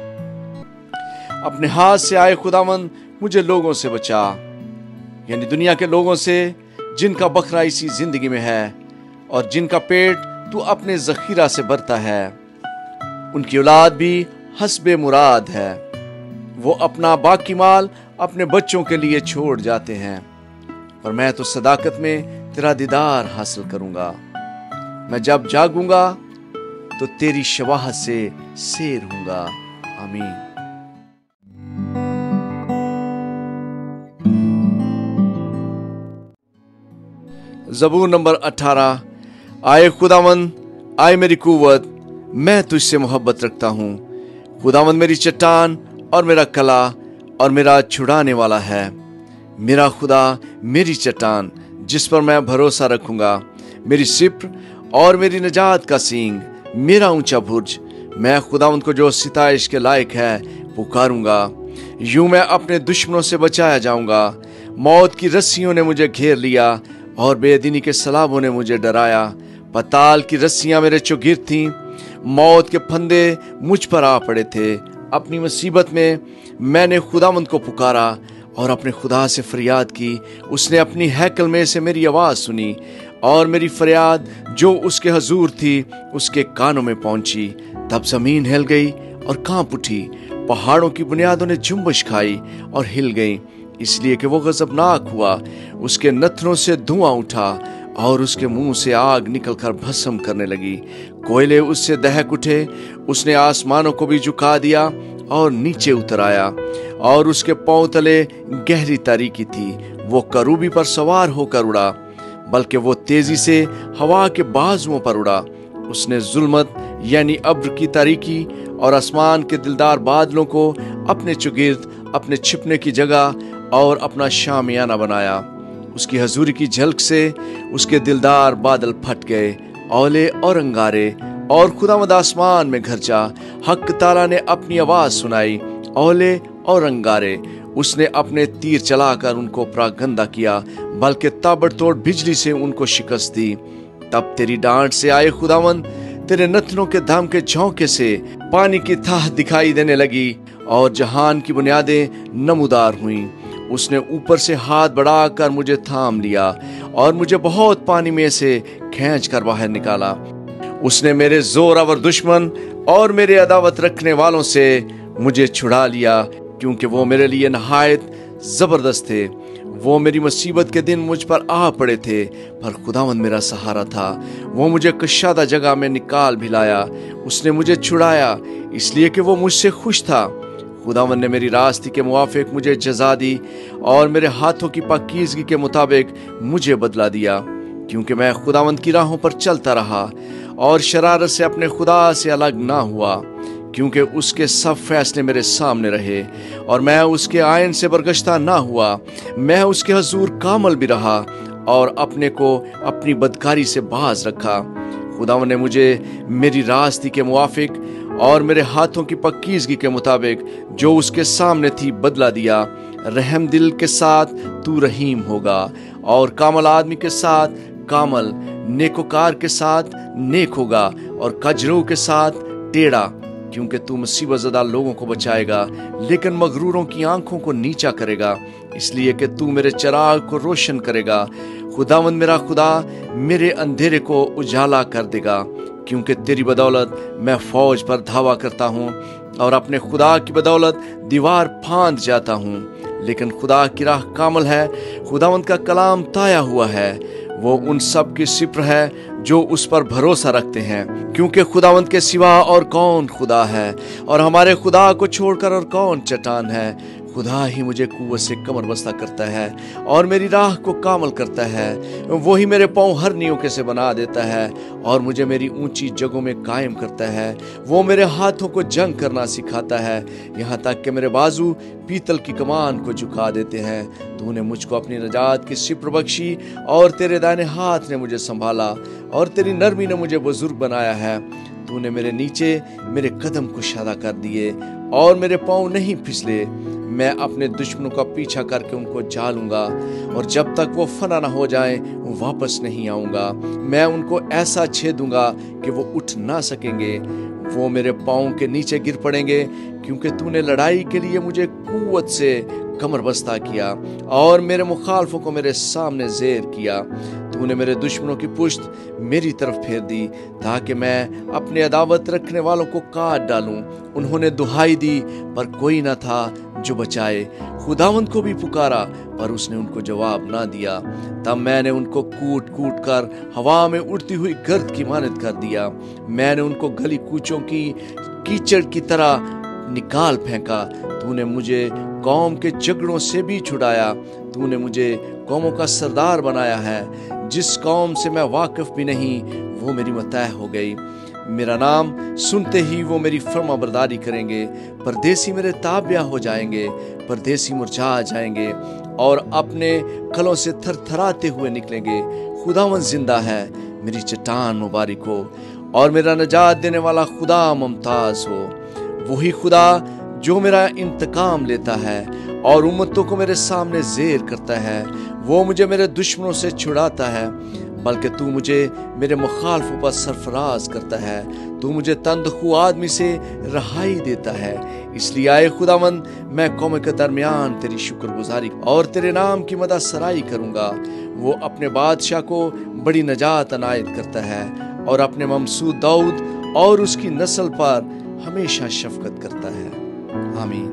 अपने हाथ से आए खुदावंद, मुझे लोगों से बचा, यानी दुनिया के लोगों से जिनका बखरा इसी जिंदगी में है और जिनका पेट तू अपने जखीरा से भरता है। उनकी औलाद भी हस्बे मुराद है। वो अपना बाकी माल अपने बच्चों के लिए छोड़ जाते हैं, पर मैं तो सदाकत में तेरा दीदार हासिल करूंगा। मैं जब जागूंगा तो तेरी शबाहत से सैर होऊंगा। आमीन। ज़बूर नंबर 18। आए खुदावंद, आए मेरी कुव्वत, मैं तुझसे मोहब्बत रखता हूँ। खुदावंद मेरी चट्टान और मेरा कला और मेरा छुड़ाने वाला है। मेरा खुदा मेरी चट्टान जिस पर मैं भरोसा रखूंगा, मेरी सिप्र और मेरी निजात का सींग, मेरा ऊंचा बुर्ज। मैं खुदावंद को जो सिताइश के लायक है पुकारूंगा। यूं मैं अपने दुश्मनों से बचाया जाऊंगा। मौत की रस्सियों ने मुझे घेर लिया और बेदीनी के सलाबों ने मुझे डराया। पताल की रस्सियां मेरे चौगिर्द थीं, मौत के फंदे मुझ पर आ पड़े थे। अपनी मुसीबत में मैंने खुदावंद को पुकारा और अपने खुदा से फरियाद की। उसने अपनी हैकल में से मेरी आवाज़ सुनी और मेरी फरियाद जो उसके हजूर थी उसके कानों में पहुंची। तब जमीन हिल गई और कांप उठी, पहाड़ों की बुनियादों ने जुम्बश खाई और हिल गई, इसलिए कि वो गजबनाक हुआ। उसके नथनों से धुआं उठा और उसके मुंह से आग निकलकर भस्म करने लगी। कोयले उससे दहक उठे। उसने आसमानों को भी झुका दिया और नीचे उतर आया और उसके पांव तले गहरी तारीकी थी। वो करूबी पर सवार होकर उड़ा, बल्कि वो तेजी से हवा के बाजुओं पर उड़ा। उसने जुल्मत यानी अब्र की तारीकी और आसमान के दिलदार बादलों को अपने चुगिर्द, अपने छिपने की जगह और अपना शामियाना बनाया। उसकी हजूरी की झलक से उसके दिलदार बादल फट गए, औले और अंगारे, और खुदावंद आसमान में गरजा। हक ताला ने अपनी आवाज सुनाई, औले और अंगारे। उसने अपने तीर चलाकर उनको प्रागंदा किया, बल्कि ताबड़तोड़ बिजली से उनको शिकस्त दी। तब तेरी डांट से आए खुदावंद, तेरे नथनों के दाम के झोंके से पानी की थाह दिखाई देने लगी और जहान की बुनियादें नमूदार हुईं। उसने ऊपर से हाथ बढ़ाकर मुझे थाम लिया और मुझे बहुत पानी में से खींच कर बाहर निकाला। उसने मेरे जोरावर दुश्मन और मेरे अदावत रखने वालों से मुझे छुड़ा लिया, क्योंकि वो मेरे लिए नहायत जबरदस्त थे। वो मेरी मुसीबत के दिन मुझ पर आ पड़े थे, पर खुदावंद मेरा सहारा था। वो मुझे कशादा जगह में निकाल भी लाया। उसने मुझे छुड़ाया इसलिए कि वो मुझसे खुश था। खुदावंद ने मेरी रास्ते के मुआफिक मुझे जजा दी और मेरे हाथों की पाकीज़गी के मुताबिक मुझे बदला दिया, क्योंकि मैं खुदावंद की राहों पर चलता रहा और शरारत से अपने खुदा से अलग ना हुआ, क्योंकि उसके सब फैसले मेरे सामने रहे और मैं उसके आयन से बरगश्ता ना हुआ। मैं उसके हजूर कामल भी रहा और अपने को अपनी बदकारी से बाज रखा। खुदावंद ने मुझे मेरी रास्ते के मुआफिक और मेरे हाथों की पाकीज़गी के मुताबिक जो उसके सामने थी बदला दिया। रहम दिल के साथ तू रहीम होगा और कामल आदमी के साथ कामल, नेकोकार के साथ नेक होगा और कजरू के साथ टेढ़ा, क्योंकि तू मुसीबत ज़दा लोगों को बचाएगा लेकिन मगरूरों की आंखों को नीचा करेगा, इसलिए कि तू मेरे चिराग को रोशन करेगा। खुदावंद मेरा खुदा मेरे अंधेरे को उजाला कर देगा, क्योंकि तेरी बदौलत मैं फौज पर धावा करता हूँ और अपने खुदा की बदौलत दीवार फांद जाता हूँ। लेकिन खुदा की राह कामल है, खुदावंद का कलाम ताया हुआ है। वो उन सब की सिप्र है जो उस पर भरोसा रखते हैं, क्योंकि खुदावंद के सिवा और कौन खुदा है और हमारे खुदा को छोड़कर और कौन चट्टान है। खुदा ही मुझे कुव्वत से कमर बस्ता करता है और मेरी राह को कामल करता है। वही मेरे पाँव हर नींव से बना देता है और मुझे मेरी ऊंची जगहों में कायम करता है। वो मेरे हाथों को जंग करना सिखाता है, यहाँ तक कि मेरे बाजू पीतल की कमान को झुका देते हैं। तूने मुझको अपनी नजात की सिप्र बख्शी और तेरे दाहिने हाथ ने मुझे संभाला और तेरी नरमी ने मुझे बुजुर्ग बनाया है। तूने मेरे नीचे मेरे कदम कुशादा कर दिए और मेरे पाँव नहीं फिसले। मैं अपने दुश्मनों का पीछा करके उनको झालूंगा और जब तक वो फना ना हो जाए वापस नहीं आऊंगा। मैं उनको ऐसा छेदूंगा कि वो उठ ना सकेंगे। वो मेरे पाँव के नीचे गिर पड़ेंगे, क्योंकि तूने लड़ाई के लिए मुझे कुव्वत से कमर बस्ता किया और मेरे मुखालफों को मेरे सामने ज़ेर किया। तूने मेरे दुश्मनों की पुश्त मेरी तरफ फेर दी, ताकि मैं अपने अदावत रखने वालों को काट डालूं। उन्होंने दुहाई दी पर कोई न था जो बचाए। खुदावंद को भी पुकारा पर उसने उनको जवाब ना दिया। तब मैंने उनको कूट कूट कर हवा में उड़ती हुई गर्द की मानद कर दिया। मैंने उनको गली कूचों की कीचड़ की तरह निकाल फेंका। तूने मुझे कौम के झगड़ों से भी छुड़ाया। तूने मुझे कौमों का सरदार बनाया है। जिस कौम से मैं वाकिफ भी नहीं वो मेरी मतह हो गई। मेरा नाम सुनते ही वो मेरी फर्माबरदारी करेंगे। परदेसी मेरे ताबिया हो जाएंगे, परदेसी मुरझा जाएंगे और अपने कलों से थरथराते हुए निकलेंगे। खुदावंद जिंदा है, मेरी चट्टान मुबारक हो और मेरा निजात देने वाला खुदा मुमताज हो। वही खुदा जो मेरा इंतकाम लेता है और उम्मतों को मेरे सामने ज़ेर करता है। वो मुझे मेरे दुश्मनों से छुड़ाता है, बल्कि तू मुझे मेरे मुखालफों पर सरफराज करता है। तू मुझे तंदखू आदमी से रहाई देता है। इसलिए आए खुदावंद, मैं कौम के दरमियान तेरी शुक्रगुजारी और तेरे नाम की मदद सराई करूँगा। वो अपने बादशाह को बड़ी नजात अनायत करता है और अपने ममसूद दाऊद और उसकी नस्ल पर हमेशा शफकत करता है। आमीन।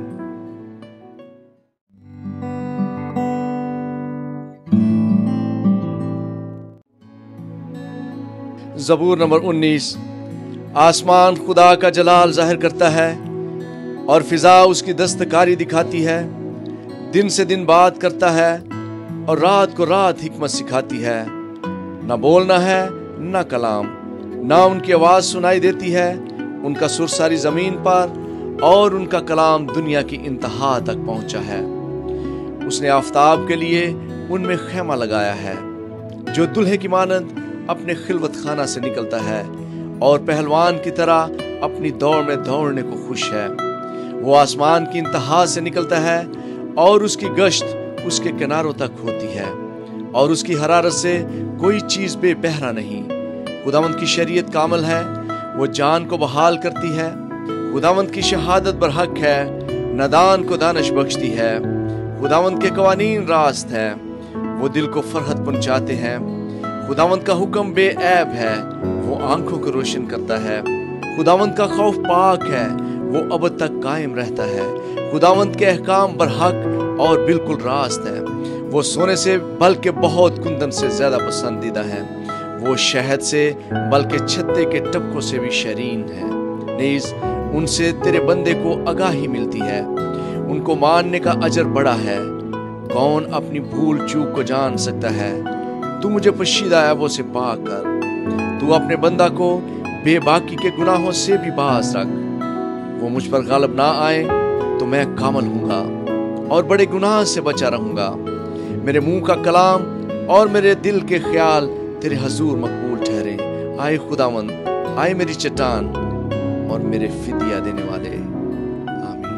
ज़बूर नंबर 19। आसमान खुदा का जलाल जाहिर करता है और फिजा उसकी दस्तकारी दिखाती है। दिन से दिन बात करता है और रात को रात हिकमत सिखाती है। न बोलना है न कलाम, न उनकी आवाज़ सुनाई देती है। उनका सुर सारी ज़मीन पर और उनका कलाम दुनिया की इंतहा तक पहुंचा है। उसने आफताब के लिए उनमें खेमा लगाया है, जो दुल्हे की मानद अपने खिलवत खाना से निकलता है और पहलवान की तरह अपनी दौड़ में दौड़ने को खुश है। वो आसमान की इंतहा से निकलता है और उसकी गश्त उसके किनारों तक होती है और उसकी हरारत से कोई चीज़ बेपहरा नहीं। खुदावंद की शरीयत कामल है, वो जान को बहाल करती है। खुदावंद की शहादत बरहक है, नादान को दानिश बख्शती है। खुदावंद के कवानीन रास्त है, वो दिल को फरहत पहुंचाते हैं। खुदावंद का हुक्म बेऐब है, वो आंखों को रोशन करता है। खुदावंद का खौफ पाक है, वो अब तक कायम रहता है। खुदावंद के अहकाम बरहक और बिल्कुल रास्त है। वो सोने से बल्कि बहुत कुंदन से ज्यादा पसंदीदा है। वो शहद से बल्कि छत्ते के टपकों से भी शरीन है। नीज उनसे तेरे बंदे को आगाही मिलती है, उनको मानने का अजर बड़ा है। कौन अपनी भूल चूक को जान सकता है? तू मुझे पोशीदा ऐबों से पाक कर। तू अपने बंदा को बेबाकी के गुनाहों से भी बाज रख। वो मुझ पर गालिब ना आए तो मैं कामल हूँगा और बड़े गुनाह से बचा रहूँगा। मेरे मुंह का कलाम और मेरे दिल के ख्याल तेरे हजूर मकबूल ठहरे। आए खुदावंद, आए मेरी चट्टान और मेरे फिदिया देने वाले। आमीन।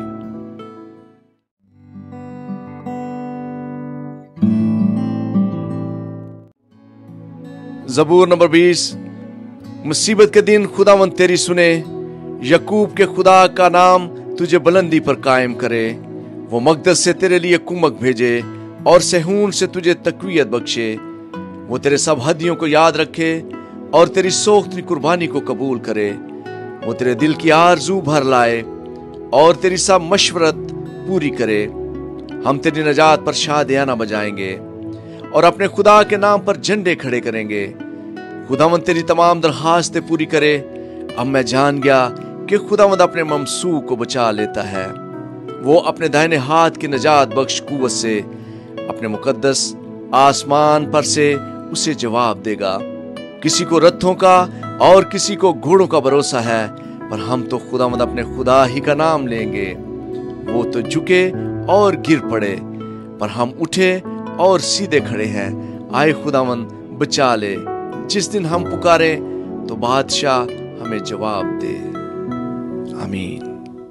ज़बूर नंबर 20। मुसीबत के दिन खुदावंद तेरी सुने, यकूब के खुदा का नाम तुझे बुलंदी पर कायम करे। वो मकदस से तेरे लिए कुमक भेजे और सहून से तुझे तकवीयत बख्शे। वो तेरे सब हदियों को याद रखे और तेरी सोख्ती कुर्बानी को कबूल करे। वो तेरे दिल की आरजू भर लाए और तेरी सब मशवरत पूरी करे। हम तेरी नजात पर शादियाना बजाएंगे और अपने खुदा के नाम पर झंडे खड़े करेंगे। खुदावंद तेरी तमाम दरखास्तें पूरी करे। अब मैं जान गया कि खुदावंद अपने ममसू को बचा लेता है। वो अपने दाहिने हाथ की नजात बख्श कुव्वत से अपने मुकद्दस आसमान पर से उसे जवाब देगा। किसी को रथों का और किसी को घोड़ों का भरोसा है, पर हम तो खुदावंद अपने खुदा ही का नाम लेंगे। वो तो झुके और गिर पड़े, पर हम उठे और सीधे खड़े हैं। आए खुदावंद, बचा ले। जिस दिन हम पुकारे तो बादशाह हमें जवाब दे। आमीन।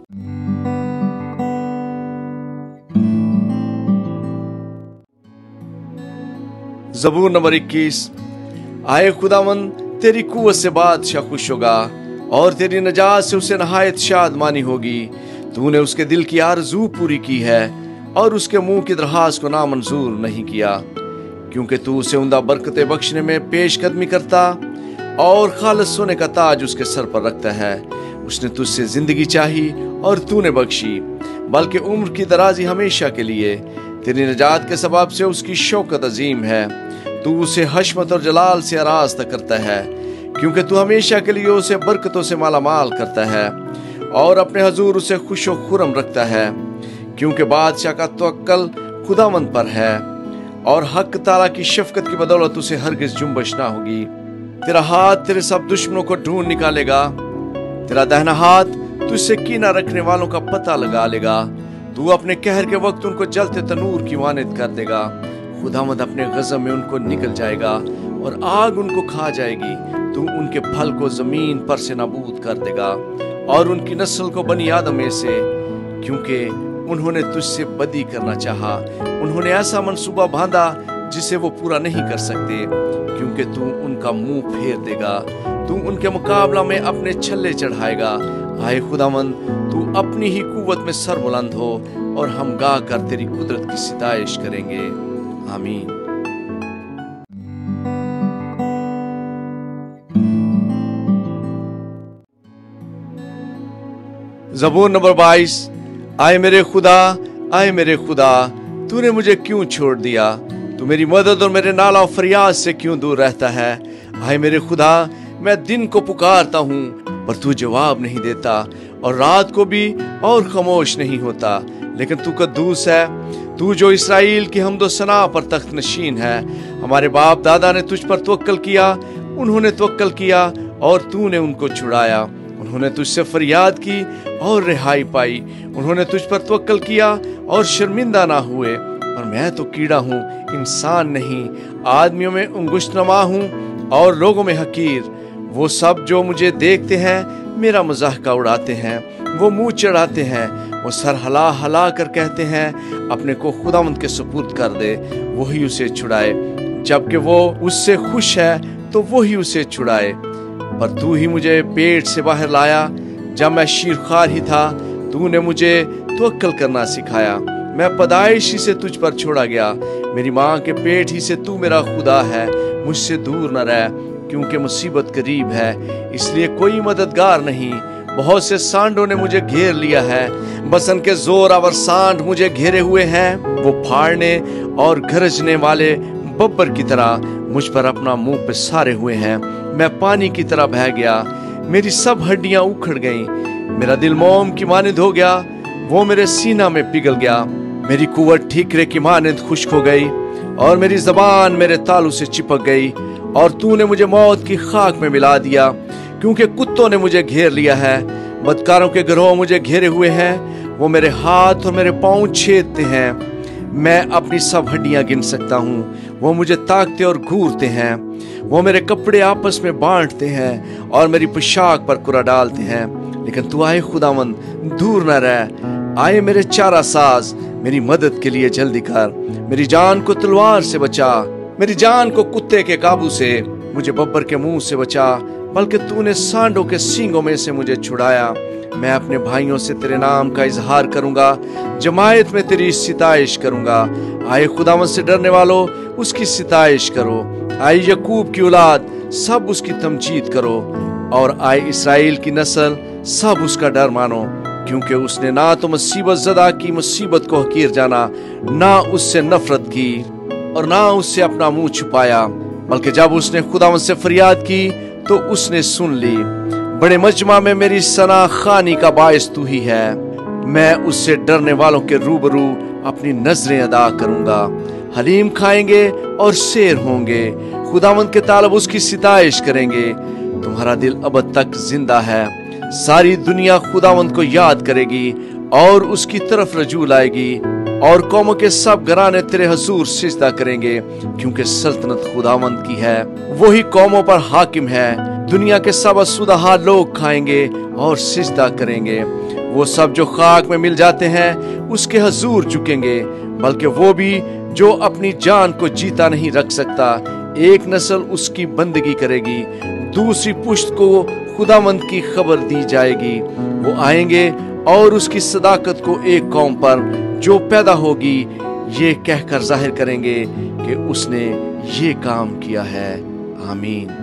ज़बूर नंबर 21। आए खुदावंद, तेरी कुव्वत से बादशाह खुश होगा और तेरी नजात से उसे नहायत शादमानी होगी। तूने उसके दिल की आरज़ू पूरी की है और उसके मुंह की दरखास्त को नामंजूर नहीं किया, क्योंकि तू उसे उम्दा बरकतें बख्शने में पेशकदमी करता और खालिस सोने का ताज उसके सर पर रखता है। उसने तुझसे जिंदगी चाही और तूने बख्शी, बल्कि उम्र की दराजी हमेशा के लिए। तेरी निजात के सबब से उसकी शौकत अजीम है। तू उसे हशमत और जलाल से आरास्ता करता है, क्योंकि तू हमेशा के लिए उसे बरकतों से मालामाल करता है और अपने हजूर उसे खुश व खुरम रखता है। क्योंकि बादशाह का तवक्कल खुदावंद पर है और हक ताला की शफकत की बदौलत उसे हरगिज जुम्बश ना होगी। तेरा हाथ तेरे सब दुश्मनों को ढूंढ निकालेगा, तेरा दाहिना हाथ तुझसे कीना रखने वालों का पता लगा लेगा। तू अपने कहर के वक्त उनको जलते तनूर की मानद कर देगा। खुदावंद अपने गज़ब में उनको निकल जाएगा और आग उनको खा जाएगी। तू उनके फल को जमीन पर से नाबूद कर देगा और उनकी नस्ल को बनी आदम में से, क्योंकि उन्होंने तुझसे बदी करना चाहा। उन्होंने ऐसा मंसूबा बांधा जिसे वो पूरा नहीं कर सकते, क्योंकि तू उनका मुंह फेर देगा। तू उनके मुकाबला में अपने छल्ले चढ़ाएगा। आए खुदावंद, तू अपनी ही कुव्वत में सरबुलंद हो और हम गा कर तेरी कुदरत की सिताइश करेंगे। आमीन। ज़बूर नंबर 22। आए मेरे खुदा, आए मेरे खुदा, तूने मुझे क्यों छोड़ दिया? तू मेरी मदद और मेरे नाला और फरियाद से क्यों दूर रहता है? आए मेरे खुदा, मैं दिन को पुकारता हूँ पर तू जवाब नहीं देता, और रात को भी और खामोश नहीं होता। लेकिन तू कद्दूस है, तू जो इसराइल की हम्दो सना पर तख्त नशीन है। हमारे बाप दादा ने तुझ पर तवक्कल किया, उन्होंने तवक्कल किया और तूने उनको छुड़ाया। उन्होंने तुझसे फरियाद की और रिहाई पाई। उन्होंने तुझ पर तवक्कल किया और शर्मिंदा ना हुए। पर मैं तो कीड़ा हूँ, इंसान नहीं, आदमियों में अंगुशनमा हूँ और लोगों में हकीर। वो सब जो मुझे देखते हैं मेरा मजाक उड़ाते हैं, वो मुंह चढ़ाते हैं, वो सर हला हला कर कहते हैं अपने को खुदावंद के सुपुर्द कर दे, वही उसे छुड़ाए। जबकि वो उससे खुश है तो वही उसे छुड़ाए। पर तू ही मुझे पेट से बाहर लाया, जब मैं शीरखार ही था तूने मुझे तवक्कल करना सिखाया। मैं पैदाइश ही से तुझ पर छोड़ा गया, मेरी माँ के पेट ही से तू मेरा खुदा है। मुझसे दूर न रह, क्योंकि मुसीबत करीब है, इसलिए कोई मददगार नहीं। बहुत से सांडों ने मुझे घेर लिया है, बसन के जोरावर सांड मुझे घेरे हुए हैं। वो फाड़ने और गरजने वाले बब्बर की तरह मुझ पर अपना मुंह पे सारे हुए हैं। मैं पानी की तरह बह गया, मेरी सब हड्डियां उखड़ गईं। मेरा दिल मोम की मानिंद हो गया, वो मेरे सीना में पिघल गया। मेरी कुव्वत ठीकरे की मानिंद खुश्क हो गई और मेरी जबान मेरे तालू से चिपक गई। और तूने मुझे मौत की खाक में मिला दिया, क्योंकि कुत्तों ने मुझे घेर लिया है। बदकारों के गिरोह मुझे घेरे हुए हैं, वो मेरे हाथ और मेरे पांव छेदते हैं। मैं अपनी सब हड्डियां गिन सकता हूँ, वो मुझे ताकते और घूरते हैं। वो मेरे कपड़े आपस में बांटते हैं और मेरी पोशाक पर कुरा डालते हैं। लेकिन तू आए खुदावंद, दूर न रह। आए मेरे चारा साज, मेरी मदद के लिए जल्दी कर। मेरी जान को तलवार से बचा, मेरी जान को कुत्ते के काबू से। मुझे बब्बर के मुंह से बचा, बल्कि तूने सांडों के सींगों में से मुझे छुड़ाया। मैं अपने भाइयों से तेरे नाम का इजहार करूंगा, जमायत में तेरी सिताइश करूंगा। आए खुदावंद से डरने वालों, उसकी सिताइश करो। आए यकूब की औलाद, सब उसकी तमजीद करो। और आए इसराइल की नस्ल, सब उसका डर मानो, क्योंकि उसने ना तो मुसीबत ज़दा की मुसीबत को हकीर जाना, ना उससे नफरत की और ना उससे अपना मुंह छुपाया। बल्कि जब उसने खुदावंद से फरियाद की तो उसने सुन ली। बड़े मजमा में मेरी सना खानी का बायस तू ही है। मैं उससे डरने वालों के रूबरू अपनी नजरें अदा करूंगा। हलीम खाएंगे और शेर होंगे, खुदावंद के तालब उसकी सिताइश करेंगे। तुम्हारा दिल अबद तक जिंदा है। सारी दुनिया खुदावंद को याद करेगी और उसकी तरफ रजू लाएगी, और कौमों के सब घराने तेरे हजूर सिजदा करेंगे, क्योंकि सल्तनत खुदावंद की है। वही कौमों पर हाकिम है। दुनिया के सब असुदहा लोग खाएंगे और सिजदा करेंगे। वो सब जो खाक में मिल जाते हैं उसके हजूर झुकेंगे, बल्कि वो भी जो अपनी जान को जीता नहीं रख सकता। एक नस्ल उसकी बंदगी करेगी, दूसरी पुश्त को खुदावंद की खबर दी जाएगी। वो आएंगे और उसकी सदाकत को एक कौम पर जो पैदा होगी ये कहकर जाहिर करेंगे कि उसने ये काम किया है। आमीन।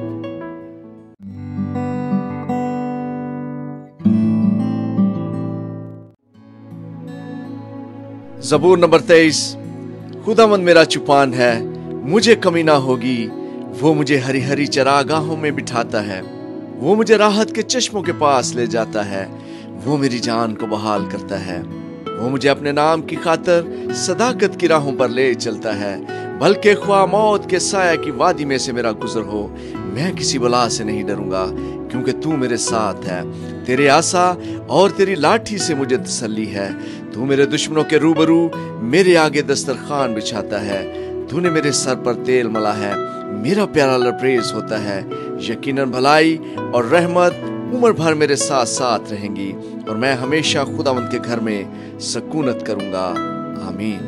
ज़बूर नंबर 23। खुदावंद मेरा चुपान है, मुझे कमी ना होगी। वो मुझे हरी हरी चरागाहों में बिठाता है, वो मुझे राहत के चश्मों के पास ले जाता है। वो मेरी जान को बहाल करता है, वो मुझे अपने नाम की खातिर सदाकत की राहों पर ले चलता है। बल्कि ख्वाह मौत के साया की वादी में से मेरा गुजर हो, मैं किसी बला से नहीं डरूंगा, क्योंकि तू मेरे साथ है। तेरे आसा और तेरी लाठी से मुझे तसल्ली है। तू मेरे दुश्मनों के रूबरू मेरे आगे दस्तरखान बिछाता है। तूने मेरे सर पर तेल मला है, मेरा प्यारा लबरेज होता है। यकीनन भलाई और रहमत उम्र भर मेरे साथ साथ रहेंगी और मैं हमेशा खुदावंद के घर में सकूनत करूंगा। आमीन।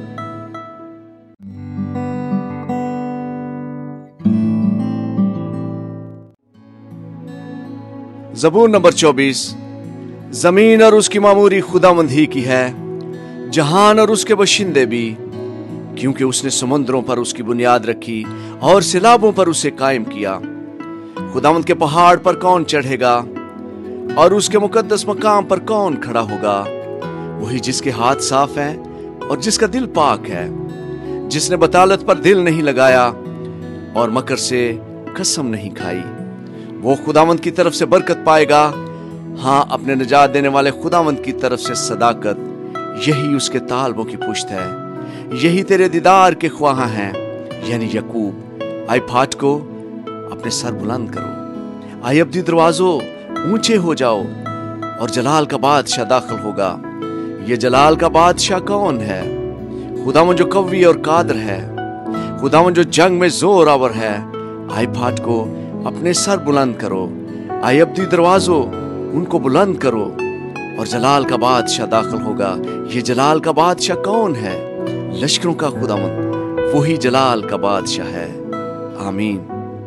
ज़बूर नंबर 24। जमीन और उसकी मामूरी खुदावंद ही की है, जहान और उसके बशिंदे भी, क्योंकि उसने समुद्रों पर उसकी बुनियाद रखी और सैलाबों पर उसे कायम किया। खुदावंद के पहाड़ पर कौन चढ़ेगा और उसके मुकद्दस मकाम पर कौन खड़ा होगा? वही जिसके हाथ साफ है और जिसका दिल पाक है, जिसने बतालत पर दिल नहीं लगाया और मकर से कसम नहीं खाई। वो खुदावंद की तरफ से बरकत पाएगा। हाँ, अपने निजात देने वाले खुदावंद की तरफ से सदाकत, यही उसके तालबों की पुश्त है। यही तेरे दीदार के ख्वाह हैं, यानी यकूब। आए फाटको, अपने सर बुलंद करो। आए अब्दी दरवाजों, ऊंचे हो जाओ और जलाल का बादशाह दाखिल होगा। ये जलाल का बादशाह कौन है? खुदावंद जो कवी और कादर है, खुदावंद जो जंग में जोर आवर है। आए फाटको, अपने सर बुलंद करो। आए अब्दी दरवाजों, उनको बुलंद करो और जलाल का बादशाह दाखिल होगा। ये जलाल का बादशाह कौन है? लश्करों का खुदावंद, वही जलाल का बादशाह है। आमीन।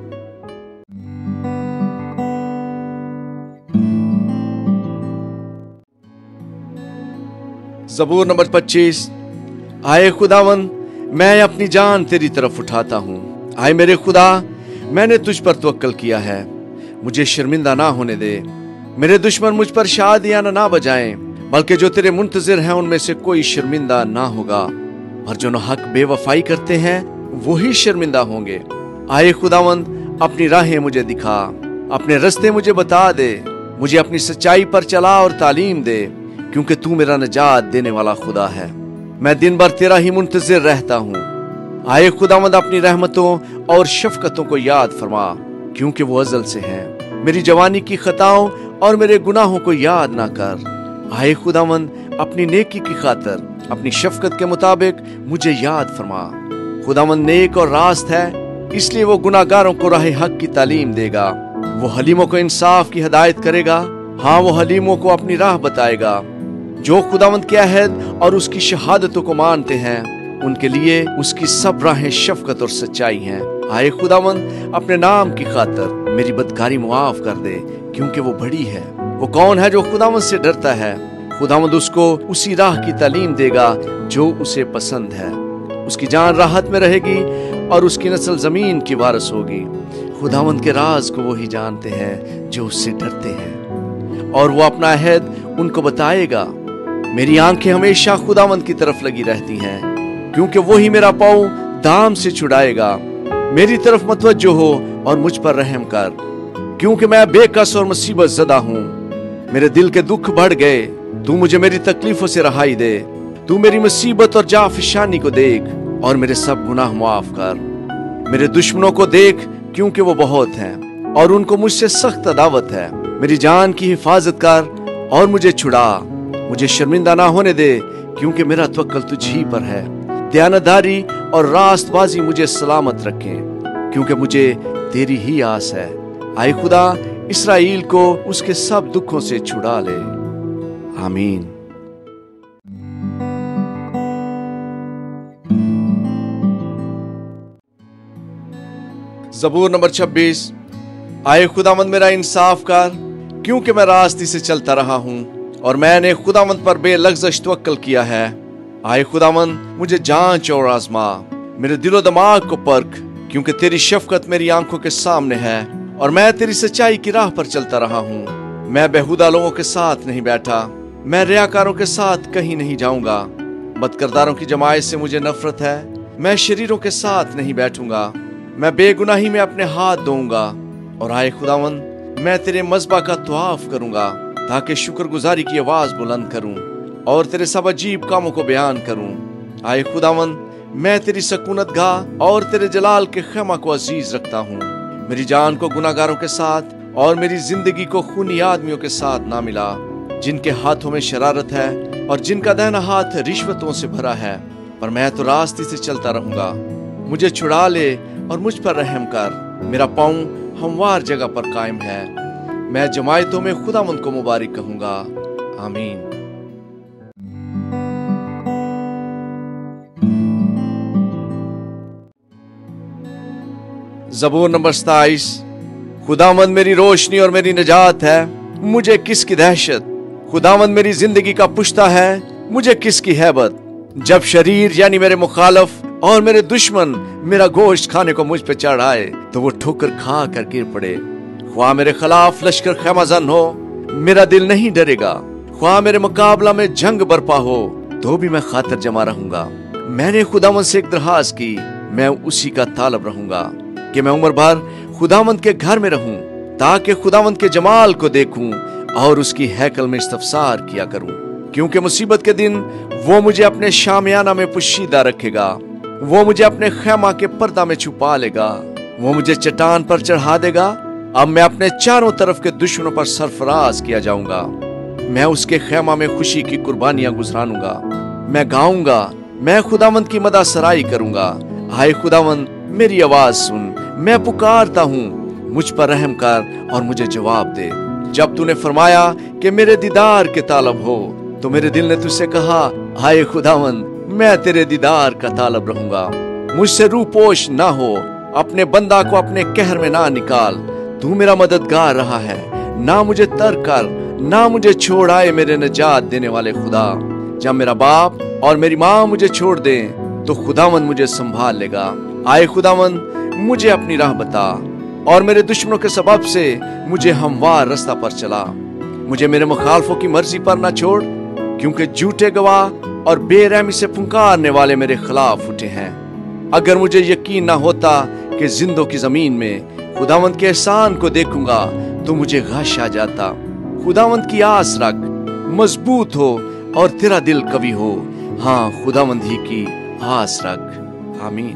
ज़बूर नंबर 25। आए खुदावंद, मैं अपनी जान तेरी तरफ उठाता हूँ। आए मेरे खुदा, मैंने तुझ पर तवक्कल किया है, मुझे शर्मिंदा ना होने दे। मेरे दुश्मन मुझ पर शादियां ना बजाएं, बल्कि जो तेरे मुंतजिर हैं उनमें से कोई शर्मिंदा ना होगा। और जो हक बेवफाई करते हैं वही शर्मिंदा होंगे। आए खुदावंद, अपनी राहें मुझे दिखा, अपने रास्ते मुझे बता दे। मुझे अपनी सच्चाई पर चला और तालीम दे, क्योंकि तू मेरा निजात देने वाला खुदा है। मैं दिन भर तेरा ही मुंतजिर रहता हूँ। आए खुदावंद, अपनी रहमतों और शफकतों को याद फरमा, क्योंकि वो अज़ल से हैं। मेरी जवानी की खताओं और मेरे गुनाहों को याद ना कर। आए खुदावंद, अपनी नेकी की खातर अपनी शफकत के मुताबिक मुझे याद फरमा। खुदावंद नेक और रास्त है, इसलिए वो गुनाहगारों को राह हक की तालीम देगा। वो हलीमों को इंसाफ की हिदायत करेगा। हाँ, वो हलीमों को अपनी राह बताएगा। जो खुदावंद के अहद और उसकी शहादतों को मानते हैं, उनके लिए उसकी सब राहें शफकत और सच्चाई हैं। आए खुदावंद, अपने नाम की खातर मेरी बदकारी मुआफ कर दे, क्योंकि वो बड़ी है। वो कौन है जो खुदावंद से डरता है? खुदावंद उसको उसी राह की तालीम देगा जो उसे पसंद है। उसकी जान राहत में रहेगी और उसकी नस्ल जमीन की वारिस होगी। खुदावंद के राज को वही जानते हैं जो उससे डरते हैं, और वो अपना अहद उनको बताएगा। मेरी आंखें हमेशा खुदावंद की तरफ लगी रहती हैं, क्योंकि वही मेरा पाँव दाम से छुड़ाएगा। मेरी तरफ मतवज्जो हो और मुझ पर रहम कर, क्योंकि मैं बेकस और मुसीबत ज़दा हूँ। मेरे दिल के दुख बढ़ गए। तू मुझे मेरी तकलीफों से रहाई दे। तू मेरी मुसीबत और जाफिशानी को देख और मेरे सब गुनाह माफ कर। मेरे दुश्मनों को देख, क्योंकि वो बहुत हैं और उनको मुझसे सख्त अदावत है। मेरी जान की हिफाजत कर और मुझे छुड़ा। मुझे शर्मिंदा ना होने दे, क्योंकि मेरा तवक्कल तुझ ही पर है। दयानतदारी और रास्तबाजी मुझे सलामत रखें, क्योंकि मुझे तेरी ही आस है। आए खुदा, इस्राएल को उसके सब दुखों से छुड़ा ले। आमीन। ज़बूर नंबर 26। आए खुदावंद, मेरा इंसाफ कर, क्योंकि मैं रास्ते से चलता रहा हूँ और मैंने खुदावंद पर बेलग़ज़श तवक्कल किया है। आए खुदावंद, मुझे जांच और आज़मा, मेरे दिलो दिमाग को परख, क्योंकि तेरी शफकत मेरी आंखों के सामने है और मैं तेरी सच्चाई की राह पर चलता रहा हूँ। मैं बेहुदा लोगों के साथ नहीं बैठा, मैं रियाकारों के साथ कहीं नहीं जाऊंगा। बदकिरदारों की जमायत से मुझे नफरत है। मैं शरीरों के साथ नहीं बैठूंगा। मैं बेगुनाही में अपने हाथ धोऊंगा। और आए खुदावंद, मैं तेरे मज़बा का तवाफ करूंगा, ताकि शुक्रगुजारी की आवाज बुलंद करूं और तेरे सब अजीब कामों को बयान करूं। आए खुदावंद, मैं तेरी सकूनत गाह और तेरे जलाल के खैमा को अजीज रखता हूँ। मेरी जान को गुनाहगारों के साथ और मेरी जिंदगी को खूनी आदमियों के साथ ना मिला, जिनके हाथों में शरारत है और जिनका दाहिना हाथ रिश्वतों से भरा है। पर मैं तो रास्ते से चलता रहूंगा, मुझे छुड़ा ले और मुझ पर रहम कर। मेरा पाँव हमवार जगह पर कायम है। मैं जमायतों में खुदावंद को मुबारक कहूंगा। आमीन। ज़बूर नंबर 27। खुदावंद मेरी रोशनी और मेरी निजात है, मुझे किसकी दहशत। खुदावंद मेरी जिंदगी का पुश्ता है, मुझे किसकी हैबत। जब शरीर यानी मेरे मुखालफ और मेरे दुश्मन मेरा गोश्त खाने को मुझ पे चढ़ आए, तो वो ठोकर खा कर गिर पड़े। ख्वाह मेरे खिलाफ लश्कर खैमाजन हो, मेरा दिल नहीं डरेगा। ख्वाह मेरे मुकाबला में जंग बरपा हो, तो भी मैं खातिर जमा रहूंगा। मैंने खुदावंद से एक दरखास्त की, मैं उसी का तालब रहूंगा कि मैं उम्र भर खुदावंद के घर में रहूं, ताकि खुदावंद के जमाल को देखूं और उसकी हैकल में इस्तफसार किया करूं। क्योंकि मुसीबत के दिन वो मुझे अपने शामियाना में पुशीदा रखेगा, वो मुझे अपने खैमा के पर्दा में छुपा लेगा, वो मुझे चट्टान पर चढ़ा देगा। अब मैं अपने चारों तरफ के दुश्मनों पर सरफराज किया जाऊंगा। मैं उसके खैमा में खुशी की कुर्बानियां गुजरानूंगा। मैं गाऊंगा, मैं खुदावंद की मदा सराई करूंगा। हाय खुदावंद, मेरी आवाज सुन, मैं पुकारता हूँ, मुझ पर रहम कर और मुझे जवाब दे। जब तूने फरमाया कि मेरे दीदार के तालब हो, तो मेरे दिल ने तुझसे कहा, हाय खुदावंद, मैं तेरे दीदार का तालब रहूंगा। मुझसे रूपोश ना हो, अपने बंदा को अपने कहर में ना निकाल। तू मेरा मददगार रहा है, ना मुझे तर्क कर, ना मुझे छोड़ आए मेरे निजात देने वाले खुदा। जब मेरा बाप और मेरी माँ मुझे छोड़ दे, तो खुदावंद मुझे संभाल लेगा। आए खुदावंद, मुझे अपनी राह बता और मेरे दुश्मनों के सबब से मुझे हमवार रास्ता पर चला। मुझे मेरे मुखालफों की मर्जी पर ना छोड़, क्योंकि झूठे गवाह और बेरहमी से पुकारने वाले मेरे खिलाफ उठे हैं। अगर मुझे यकीन ना होता कि जिंदों की जमीन में खुदावंद के एहसान को देखूंगा, तो मुझे गश आ जाता। खुदावंद की आस रख, मजबूत हो और तेरा दिल कवि हो। हाँ, खुदावंद ही की आस रख। आमीन।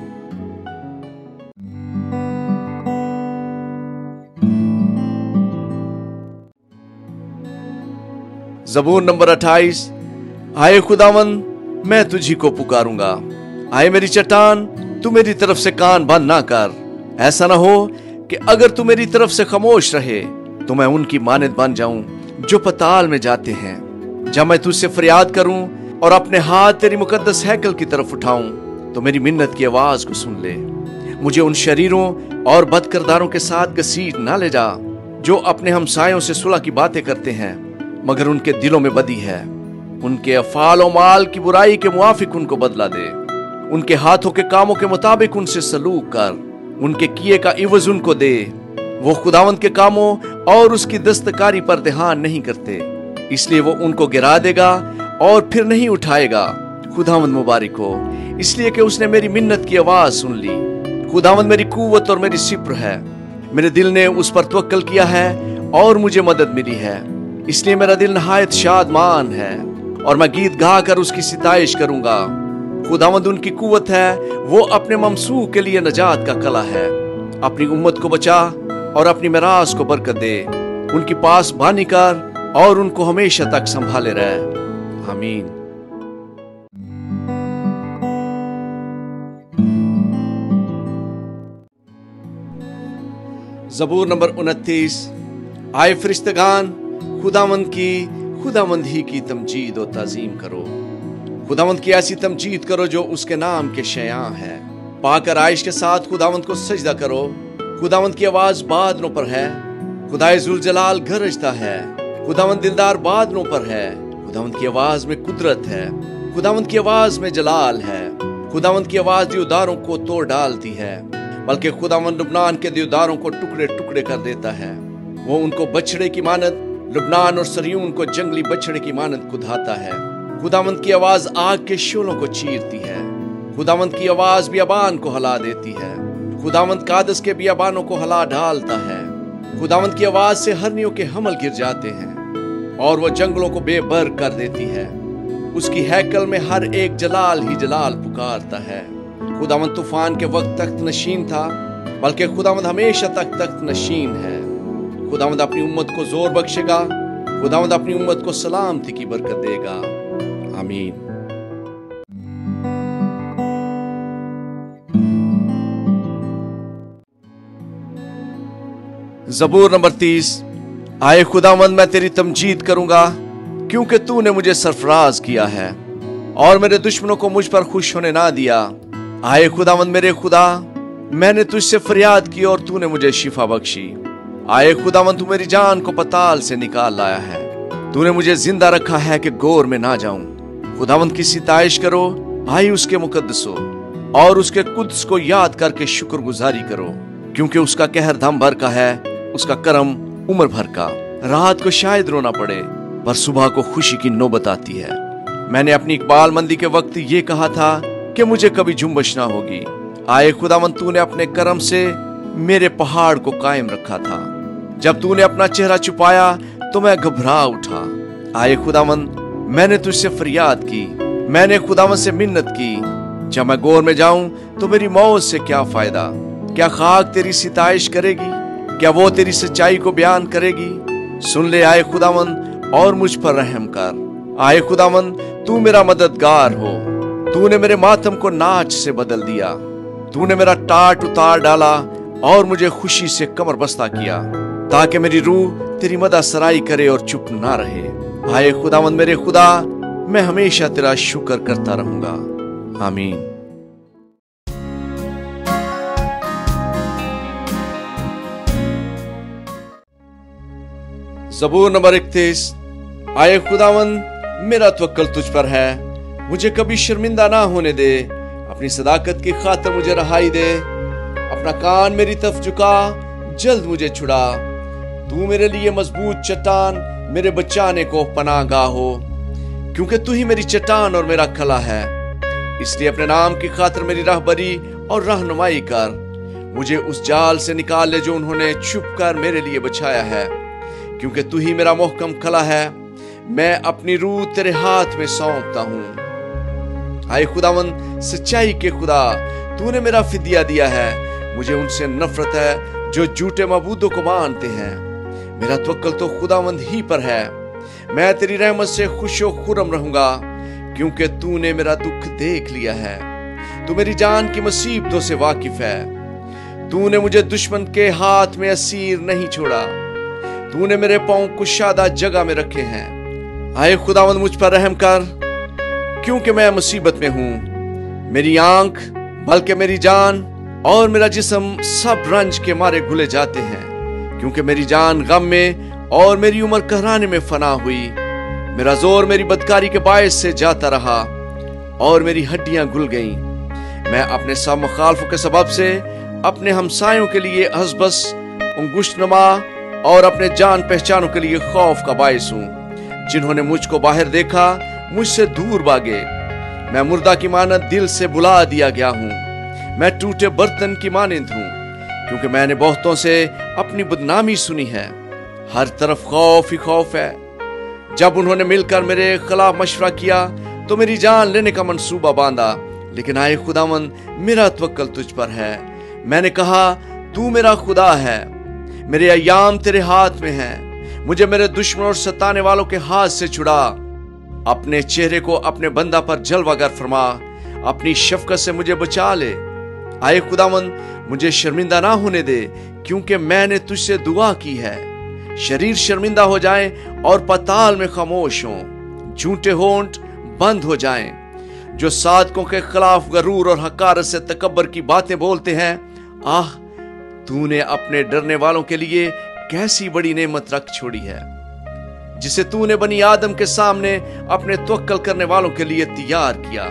ज़बूर नंबर 28। आए खुदावंद, मैं तुझी को पुकारूंगा। आए मेरी चट्टान, तू मेरी तरफ से कान बंद ना कर। ऐसा ना हो कि अगर तू मेरी तरफ से खामोश रहे, तो मैं उनकी मानद बन जाऊं जो पताल में जाते हैं। जब मैं तुझसे फरियाद करूं और अपने हाथ तेरी मुकद्दस हैकल की तरफ उठाऊं, तो मेरी मिन्नत की आवाज को सुन ले। मुझे उन शरीरों और बदकिरदारों के साथ घसीट ना ले जा, जो अपने हमसायों से सुलह की बातें करते हैं, मगर उनके दिलों में बदी है। उनके अफाल और माल की बुराई के मुआफिक उनको बदला दे। उनके हाथों के कामों के मुताबिक उनसे सलूक कर, उनके किए का इवज उनको दे। वो खुदावंद के कामों और उसकी दस्तकारी पर ध्यान नहीं करते, इसलिए वो उनको गिरा देगा और फिर नहीं उठाएगा। खुदावंद मुबारक हो, इसलिए कि उसने मेरी मिन्नत की आवाज सुन ली। खुदावंद मेरी कुव्वत और मेरी सिप्र है। मेरे दिल ने उस पर तवक्कल किया है और मुझे मदद मिली है। इसलिए मेरा दिल नहायत शादमान है और मैं गीत गा कर उसकी सिताइश करूंगा। खुदावंद उनकी कुव्वत है, वो अपने ममसूह के लिए नजात का कला है। अपनी उम्मत को बचा और अपनी मिरास को बरकत दे। उनकी पास बानी कर और उनको हमेशा तक संभाले रहे। आमीन। ज़बूर नंबर 29। आए फरिश्तगान, खुदावंद ही की तमजीद और ताजीम करो। खुदावंद की ऐसी तमजीद करो जो उसके नाम के शयां है। पाकर आयश के साथ खुदावंद को सजदा करो। खुदावंद की आवाज बादलों पर है। खुदाए जुल जलाल गरजता है। खुदावंद दिलदार बादलों पर है। खुदावंद की आवाज में कुदरत है। खुदावंद की आवाज में जलाल है। खुदावंद की आवाज देवदारों को तोड़ डालती है, बल्कि खुदावंद लुबनान के देवदारों को टुकड़े टुकड़े कर देता है। वो उनको बछड़े की मानद, लुबनान और सरयून को जंगली बछड़े की मानद कुदाता है। खुदावंद की आवाज आग के शोलों को चीरती है। खुदावंद की आवाज बियाबान को हिला देती है। खुदावंद कादस के बियाबानों को हिला डालता है। खुदावंद की आवाज से हरनियों के हमल गिर जाते हैं और वह जंगलों को बेबर कर देती है। उसकी हैकल में हर एक जलाल ही जलाल पुकारता है। खुदावंद तूफान के वक्त तख्त नशीन था, बल्कि खुदावंद हमेशा तक तख्त नशीन है। खुदावंद अपनी उम्मत को जोर बख्शेगा। खुदावंद अपनी उम्मत को सलामती की बरकत देगा। आमीन। ज़बूर नंबर 30। आए खुदावंद, मैं तेरी तमजीद करूंगा क्योंकि तूने मुझे सरफराज किया है और मेरे दुश्मनों को मुझ पर खुश होने ना दिया। आए खुदावंद मेरे खुदा, मैंने तुझसे फरियाद की और तूने मुझे शिफा बख्शी। आए खुदावंद, तू मेरी जान को पताल से निकाल लाया है। तूने मुझे जिंदा रखा है कि गोर में ना जाऊं। खुदावंद की सिताइश करो, आए उसके मुकद्दसो, और उसके कुद्स को याद करके शुक्रगुजारी करो, क्योंकि उसका कहर दम भर का है, उसका करम उम्र भर का। रात को शायद रोना पड़े, पर सुबह को खुशी की नौबत आती है। मैंने अपनी इकबाल मंदी के वक्त ये कहा था कि मुझे कभी जुम्बश ना होगी। आए खुदावंद, तूने अपने करम से मेरे पहाड़ को कायम रखा था। जब तूने अपना चेहरा छुपाया तो मैं घबरा उठा। आए खुदावंद, मैंने तुझसे फरियाद की, मैंने खुदावंद से मिन्नत की। जब मैं गोर में जाऊं तो मेरी मौत से क्या फायदा? क्या खाक तेरी सिताइश करेगी? क्या वो तेरी सच्चाई को बयान करेगी? सुन ले आए खुदावंद, और मुझ पर रहम कर। आए खुदावंद, तू मेरा मददगार हो। तूने मेरे मातम को नाच से बदल दिया। तूने मेरा टाट उतार डाला और मुझे खुशी से कमर बस्ता किया, ताकि मेरी रूह तेरी मदा सराई करे और चुप ना रहे। आए खुदावंद मेरे खुदा, मैं हमेशा तेरा शुक्र करता रहूंगा। आमीन। ज़बूर नंबर 31। आए खुदावंद, मेरा तवक्कल तुझ पर है, मुझे कभी शर्मिंदा ना होने दे। अपनी सदाकत की खातिर मुझे रहाई दे। अपना कान मेरी तरफ झुका, जल्द मुझे छुड़ा। तू मेरे लिए मजबूत चट्टान, मेरे बचाने को पनाहगाह हो, क्योंकि तू ही मेरी चट्टान और मेरा कला है। इसलिए अपने नाम की खातिर मेरी राहबरी और रहनुमाई कर। मुझे उस जाल से निकाल ले जो उन्होंने छुप कर मेरे लिए बचाया है, क्योंकि तू ही मेरा मोहकम कला है। मैं अपनी रूह तेरे हाथ में सौंपता हूँ। आए खुदावंद, सच्चाई के खुदा, तूने मेरा फिदिया दिया है। मुझे उनसे नफरत है जो झूठे मबूदों को मानते हैं। मेरा तवक्कल तो खुदावंद ही पर है। मैं तेरी रहमत से खुशो खुरम रहूंगा, क्योंकि तूने मेरा दुख देख लिया है। तू मेरी जान की मुसीबतों से वाकिफ है। तूने मुझे दुश्मन के हाथ में असीर नहीं छोड़ा। तूने मेरे पांव कुशादा जगह में रखे हैं। आए खुदावंद, मुझ पर रहम कर, क्योंकि मैं मुसीबत में हूं। मेरी आंख, बल्कि मेरी जान और मेरा जिस्म सब रंज के मारे घुले जाते हैं, क्योंकि मेरी जान गम में और मेरी उम्र कहराने में फना हुई। मेरा जोर मेरी बदकारी के बायस से जाता रहा और मेरी हड्डियां घुल गईं। मैं अपने सब मुखालफों के सबब से अपने हमसायों के लिए हसबस, अंगुशनमा और अपने जान पहचानों के लिए खौफ का बायस हूं। जिन्होंने मुझको बाहर देखा मुझसे दूर भागे। मैं मुर्दा की मानद दिल से बुला दिया गया हूं। मैं टूटे बर्तन की मानंद हूं, क्योंकि मैंने बहुतों से अपनी बदनामी सुनी है। हर तरफ खौफ ही खौफ है। जब उन्होंने मिलकर मेरे खिलाफ मशवरा किया तो मेरी जान लेने का मंसूबा बांधा। लेकिन आए खुदावंद, मेरा तवक्कल तुझ पर है। मैंने कहा, तू मेरा खुदा है। मेरे अय्याम तेरे हाथ में हैं। मुझे मेरे दुश्मनों और सताने वालों के हाथ से छुड़ा। अपने चेहरे को अपने बंदा पर जलवागर फरमा। अपनी शफकत से मुझे बचा ले। आए खुदावंद, मुझे शर्मिंदा ना होने दे, क्योंकि मैंने तुझसे दुआ की है। शरीर शर्मिंदा हो जाए और पताल में खामोश हो। झूठे होंठ बंद हो जाएं। जो सादकों के खिलाफ गरूर और हकारत से तकब्बर की बातें बोलते हैं, आह, तूने अपने डरने वालों के लिए कैसी बड़ी नेमत रख छोड़ी है, जिसे तूने बनी आदम के सामने अपने तवक्कल करने वालों के लिए तैयार किया।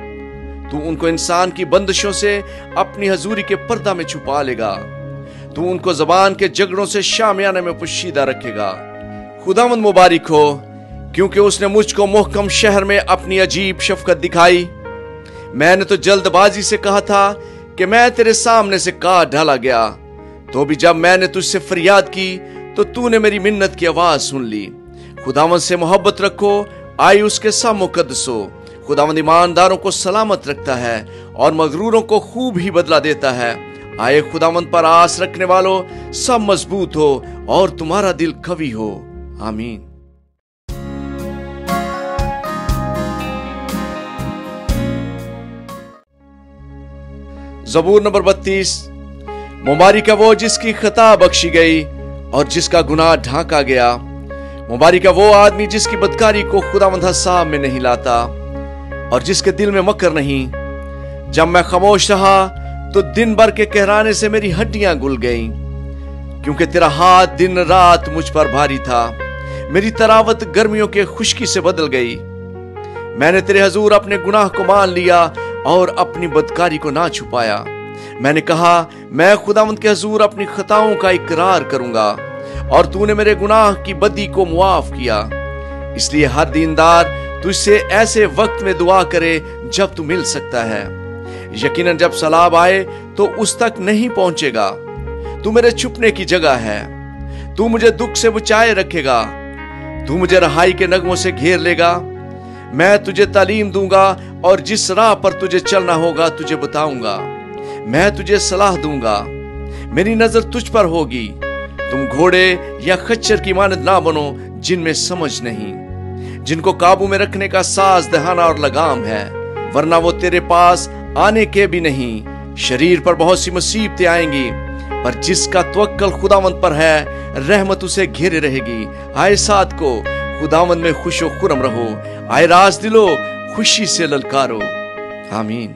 तू उनको इंसान की बंदिशों से अपनी हजूरी के पर्दा में छुपा लेगा। तू उनको जबान के झगड़ों से शामियाने में पोशीदा रखेगा। खुदावंद मुबारक हो, क्योंकि उसने मुझको मोहकम शहर में अपनी अजीब शफकत दिखाई। मैंने तो जल्दबाजी से कहा था कि मैं तेरे सामने से काट डाला गया, तो भी जब मैंने तुझसे फरियाद की तो तूने मेरी मिन्नत की आवाज सुन ली। खुदावंद से मोहब्बत रखो, आई उसके सब मुकद्दसो। खुदावंद ईमानदारों को सलामत रखता है और मगरूरों को खूब ही बदला देता है। आए खुदावंद पर आस रखने वालों, सब मजबूत हो और तुम्हारा दिल कवी हो। आमीन। ज़बूर नंबर 32। मुबारक है वो जिसकी खता बख्शी गई और जिसका गुनाह ढांका गया। मुबारक है वो आदमी जिसकी बदकारी को खुदावंद हिसाब में नहीं लाता और जिसके दिल में मकर नहीं। जब मैं खामोश रहा तो दिन भर के कहराने से मेरी हड्डियां गुल गईं, क्योंकि तेरा हाथ दिन रात मुझ पर भारी था। मेरी तरावत गर्मियों के खुश्की से बदल गई। मैंने तेरे हजूर अपने गुनाह को मान लिया और अपनी बदकारी को ना छुपाया। मैंने कहा, मैं खुदावंद के हजूर अपनी खताओं का इकरार करूंगा और तूने मेरे गुनाह की बदी को मुआफ किया। इसलिए हर दीनदार तुझसे ऐसे वक्त में दुआ करे जब तू मिल सकता है। यकीनन जब सलाब आए तो उस तक नहीं पहुंचेगा। तू मेरे छुपने की जगह है। तू मुझे दुख से बचाए रखेगा। तू मुझे रहाई के नगमों से घेर लेगा। मैं तुझे तालीम दूंगा और जिस राह पर तुझे चलना होगा तुझे बताऊंगा। मैं तुझे सलाह दूंगा। मेरी नजर तुझ पर होगी। तुम घोड़े या खच्चर की मानद ना बनो जिनमें समझ नहीं, जिनको काबू में रखने का साज दहाना और लगाम है, वरना वो तेरे पास आने के भी नहीं। शरीर पर बहुत सी मुसीबतें आएंगी, पर जिसका तवक्कल खुदावंद पर है, रहमत उसे घेरे रहेगी। आए साथ को खुदावंद में खुशो खुरम रहो। आए राज दिलो खुशी से ललकारो। आमीन।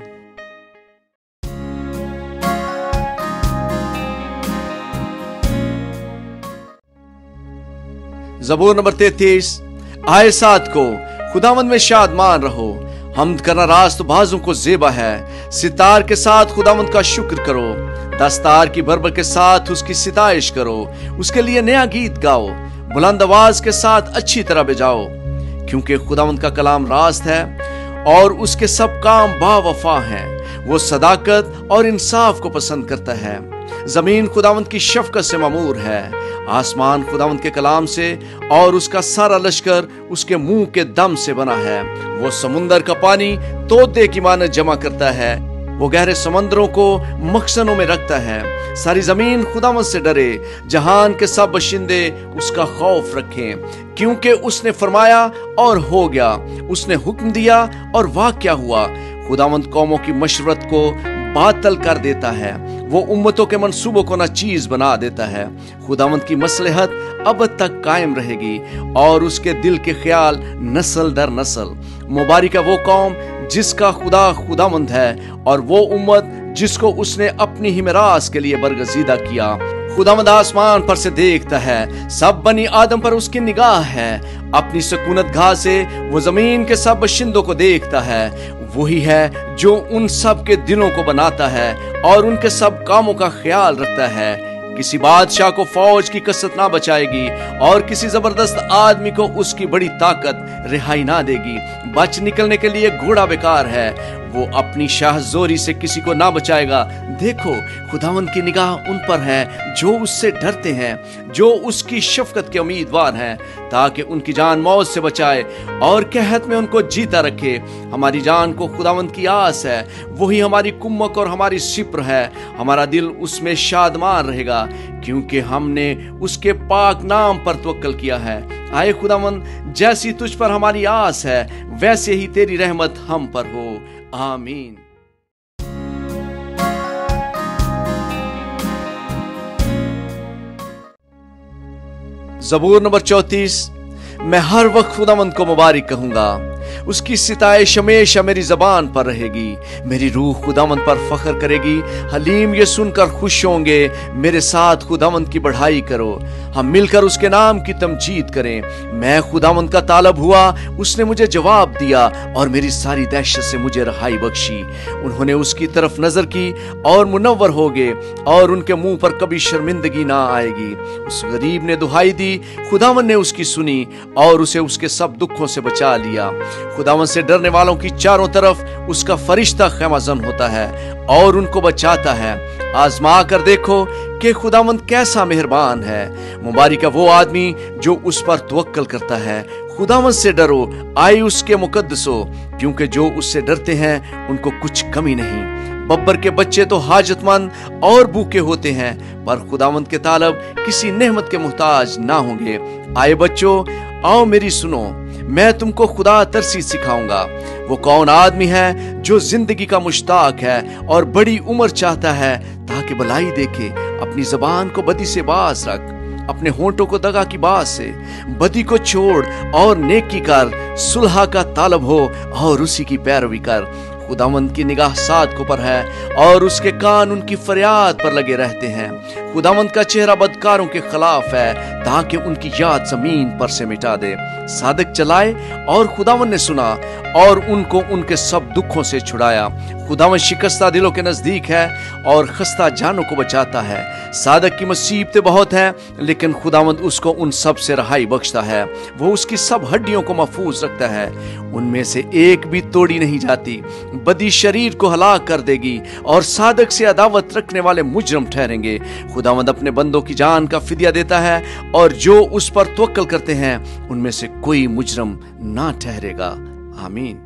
ज़बूर नंबर 33। आए साथ को खुदावंद में शादमान रहो। हमद करना रास्त बाजों को जेबा है। सितार के साथ खुदावंद का शुक्र करो। दस्तार की भरभर के साथ उसकी सिताइश करो। उसके लिए नया गीत गाओ। बुलंद आवाज के साथ अच्छी तरह बजाओ, क्योंकि खुदावंद का कलाम रास्त है और उसके सब काम बावफा हैं। वो सदाकत और इंसाफ को पसंद करता है। जमीन खुदावंद की शफकत से मामूर है। आसमान खुदावंद के कलाम से और उसका सारा लश्कर उसके मुंह के दम से बना है। वो समुंदर का पानी तोते की मानद जमा करता है। वो गहरे समंदरों को मखसनों में रखता है। सारी जमीन खुदावंद से डरे। जहान के सब बशिंदे उसका खौफ रखें, क्योंकि उसने फरमाया और हो गया। उसने हुक्म दिया और वाक़या हुआ। खुदावंद कौमों की मशवरत को बातल कर देता है। वो उम्मतों के मंसूबों को नाचीज बना देता है। खुदावंद की मसलहत अब तक कायम रहेगी और उसके दिल के ख्याल नस्ल दर नस्ल। मुबारक है वो कौम जिसका खुदा खुदावंद है और वो उम्मत जिसको उसने अपनी ही मिरास के लिए बरगजीदा किया। खुदावंद आसमान पर से देखता है, सब बनी आदम पर उसकी निगाह है। अपनी सकूनत गाह से वो जमीन के सब बशिंदों को देखता है। वही है जो उन सब के दिलों को बनाता है और उनके सब कामों का ख्याल रखता है। किसी बादशाह को फौज की कसरत ना बचाएगी और किसी जबरदस्त आदमी को उसकी बड़ी ताकत रिहाई ना देगी। बच निकलने के लिए घोड़ा बेकार है। वो अपनी शाहजोरी से किसी को ना बचाएगा। देखो, खुदावंद की निगाह उन पर है जो उससे डरते हैं, जो उसकी शफकत के उम्मीदवार हैं, ताकि उनकी जान मौत से बचाए और कहत में उनको जीता रखे। हमारी जान को खुदावंद की आस है। वही हमारी कुम्मक और हमारी सिप्र है। हमारा दिल उसमें शादमान रहेगा, क्योंकि हमने उसके पाक नाम पर तवक्कल किया है। आए खुदावंद, जैसी तुझ पर हमारी आस है, वैसे ही तेरी रहमत हम पर हो। आमीन। ज़बूर नंबर 34। मैं हर वक्त खुदावंद को मुबारक कहूंगा। उसकी सिताइश हमेशा मेरी जबान पर रहेगी। मेरी रूह खुदावंद पर फख्र करेगी। हलीम ये सुनकर खुश होंगे। मेरे साथ खुदावंद की बढ़ाई करो। हम मिलकर उसके नाम की तमजीद करें। मैं खुदावंद का तालब हुआ, उसने मुझे जवाब दिया और मेरी सारी दहशत से मुझे रहाई बख्शी। उन्होंने उसकी तरफ नजर की और मुनव्वर हो गए और उनके मुंह पर कभी शर्मिंदगी ना आएगी। उस गरीब ने दुहाई दी, खुदावंद ने उसकी सुनी और उसे उसके सब दुखों से बचा लिया। खुदावंद से डरने वालों की चारों तरफ उसका फरिश्ता ख़ैमाज़न होता है और उनको बचाता है। आजमा कर देखो कि खुदावंद कैसा मेहरबान है। मुबारक है वो आदमी जो उस पर तवक्कल करता है। खुदावंद से डरो, आए उसके मुकद्दसो, क्योंकि जो उससे डरते हैं उनको कुछ कमी नहीं। बब्बर के बच्चे तो हाजतमंद और भूखे होते हैं, पर खुदावंद के तालब किसी नेमत के मुहताज ना होंगे। आए बच्चों, आओ मेरी सुनो, मैं तुमको खुदा तरसी सिखाऊंगा। वो कौन आदमी है जो जिंदगी का मुश्ताक है और बड़ी उम्र चाहता है ताकि भलाई देखे। अपनी जबान को बदी से बाज रख। अपने होंठों को दगा की बात से, बदी को छोड़ और नेकी कर, सुलह का तालब हो और उसी की पैरवी कर। खुदावंद की निगाह साधकों पर है और उसके कान उनकी फरियाद पर लगे रहते हैं। खुदावंद का चेहरा बदकारों के खिलाफ है ताकि उनकी याद जमीन पर से मिटा दे। सादक चलाए और खुदावंद ने सुना और उनको उनके सब दुखों से छुड़ाया। खुदावंद शिकस्ता दिलों के नजदीक है और खस्ता जानों को बचाता है। सादक की मुसीबतें बहुत हैं, लेकिन खुदावंद उसको उन सब से रहाई बख्शता है। वो उसकी सब हड्डियों को महफूज रखता है, उनमें से एक भी तोड़ी नहीं जाती। बदी शरीर को हलाक कर देगी और सादक से अदावत रखने वाले मुजरम ठहरेंगे। खुदावंद अपने बंदों की जान का फिदिया देता है और जो उस पर तवक्कल करते हैं उनमें से कोई मुजरम ना ठहरेगा। आमीन।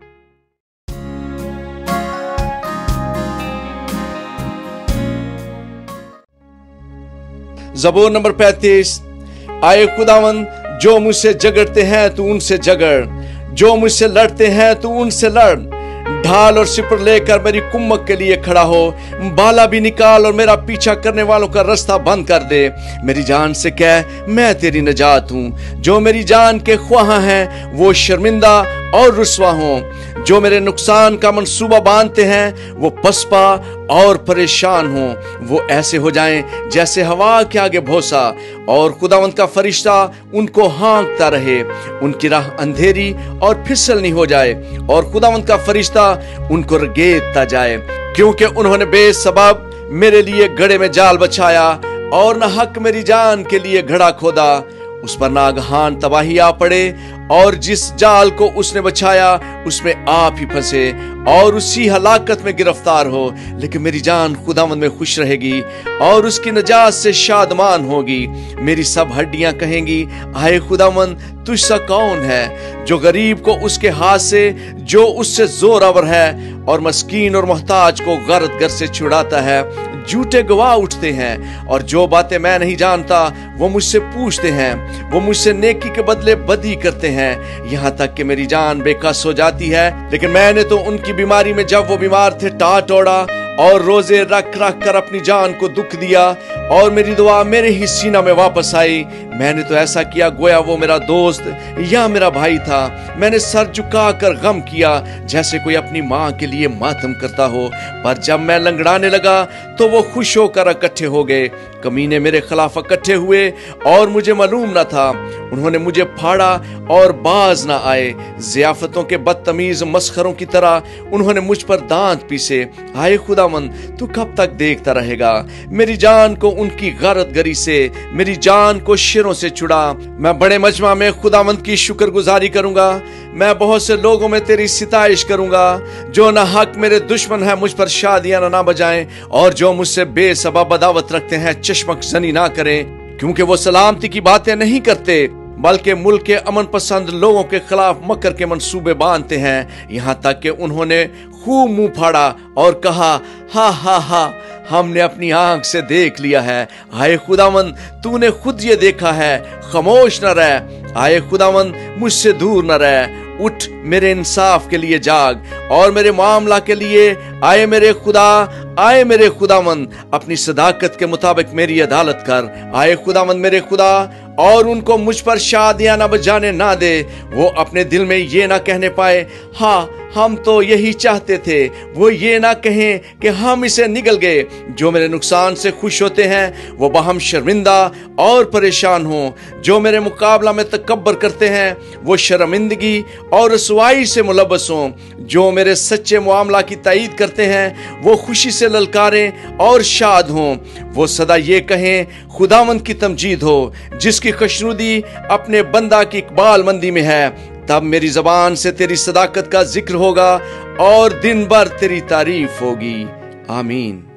ज़बूर नंबर 35। आए खुदावंद, जो मुझसे झगड़ते हैं तू उनसे झगड़, जो मुझसे लड़ते हैं तू उनसे लड़। ढाल और सिपर लेकर मेरी कुम्मक के लिए खड़ा हो, बाला भी निकाल और मेरा पीछा करने वालों का रास्ता बंद कर दे। मेरी जान से कह, मैं तेरी नजात हूँ। जो मेरी जान के ख्वाह हैं वो शर्मिंदा और रुस्वा हों। जो मेरे नुकसान का मंसूबा बांधते हैं वो पसपा और परेशान हों। वो ऐसे हो जाएं जैसे हवा के आगे भोसा, और खुदावंद का फरिश्ता उनको हाँकता रहे। उनकी राह अंधेरी और फिसलनी हो जाए और खुदावंद का फरिश्ता उनको रगेदता जाए, क्योंकि उन्होंने बेसबब मेरे लिए गड़े में जाल बछाया और न हक मेरी जान के लिए घड़ा खोदा। उस पर नागहान तबाही आ पड़े और जिस जाल को उसने बछाया उसमें आप ही फंसे और उसी हलाकत में गिरफ्तार हो। लेकिन मेरी जान खुदावंद में खुश रहेगी और उसकी नजात से शादमान होगी। मेरी सब हड्डियां कहेंगी, आए खुदावंद, तुझसा कौन है जो गरीब को उसके हाथ से, जो उससे जोरावर है और मस्कीन और मोहताज को गर्द गर से छुड़ाता है। झूठे गवाह उठते हैं और जो बातें मैं नहीं जानता वो मुझसे पूछते हैं। वो मुझसे नेकी के बदले बदी करते हैं, यहाँ तक कि मेरी जान बेकस हो जाती है। लेकिन मैंने तो उनकी बीमारी में, जब वो बीमार थे, टाट ओढ़ा और रोजे रख रख कर अपनी जान को दुख दिया और मेरी दुआ मेरे ही सीना में वापस आई। मैंने तो ऐसा किया गोया वो मेरा दोस्त या मेरा भाई था। मैंने सर झुका कर गम किया जैसे कोई अपनी माँ के लिए मातम करता हो। पर जब मैं लंगड़ाने लगा तो वो खुश होकर इकट्ठे हो गए। कमीने मेरे खिलाफ इकट्ठे हुए और मुझे मालूम न था। उन्होंने मुझे फाड़ा और बाज ना आए। ज़ियाफतों के बदतमीज मस्खरों की तरह उन्होंने मुझ पर दांत पीसे। आए खुदावंद, तू कब तक देखता रहेगा? मेरी जान को उनकी गरद गरी से, मेरी जान को शेरों से छुड़ा। मैं बड़े मजमा में खुदावंद की शुक्रगुजारी करूंगा। मैं बहुत से लोगों में तेरी सिताइश करूंगा। जो ना हक मेरे दुश्मन है मुझ पर शादियां ना बजाएं और जो मुझसे बेसबब अदावत रखते हैं चश्मक जनी ना करें, क्योंकि वो सलामती की बातें नहीं करते बल्कि मुल्क के अमन पसंद लोगों के खिलाफ मकर के मंसूबे बांधते हैं। यहाँ तक कि उन्होंने खूब मुंह फाड़ा और कहा, हा हा हा, हमने अपनी आंख से देख लिया है। आए खुदावंद, तूने खुद ये देखा है, खामोश न रह। आए खुदावंद, मुझसे दूर न रह। उठ, मेरे इंसाफ के लिए जाग और मेरे मामला के लिए। आए मेरे खुदा, आए मेरे खुदावंद, अपनी सदाकत के मुताबिक मेरी अदालत कर। आए खुदावंद मेरे खुदा, और उनको मुझ पर शादियां न बजाने ना दे। वो अपने दिल में ये ना कहने पाए, हाँ हम तो यही चाहते थे। वो ये ना कहें कि हम इसे निगल गए। जो मेरे नुकसान से खुश होते हैं वो बहम शर्मिंदा और परेशान हों। जो मेरे मुकाबला में तकब्बर करते हैं वो शर्मिंदगी और रसवाई से मुलब्बस हों। जो मेरे सच्चे मामला की ताईद करते हैं वो खुशी से ललकारें और शाद हों। वो सदा ये कहें, खुदावंद की तमजीद हो, जिसकी खुशनुदी अपने बंदा की इकबाल मंदी में है। तब मेरी जबान से तेरी सदाकत का जिक्र होगा और दिन भर तेरी तारीफ होगी। आमीन।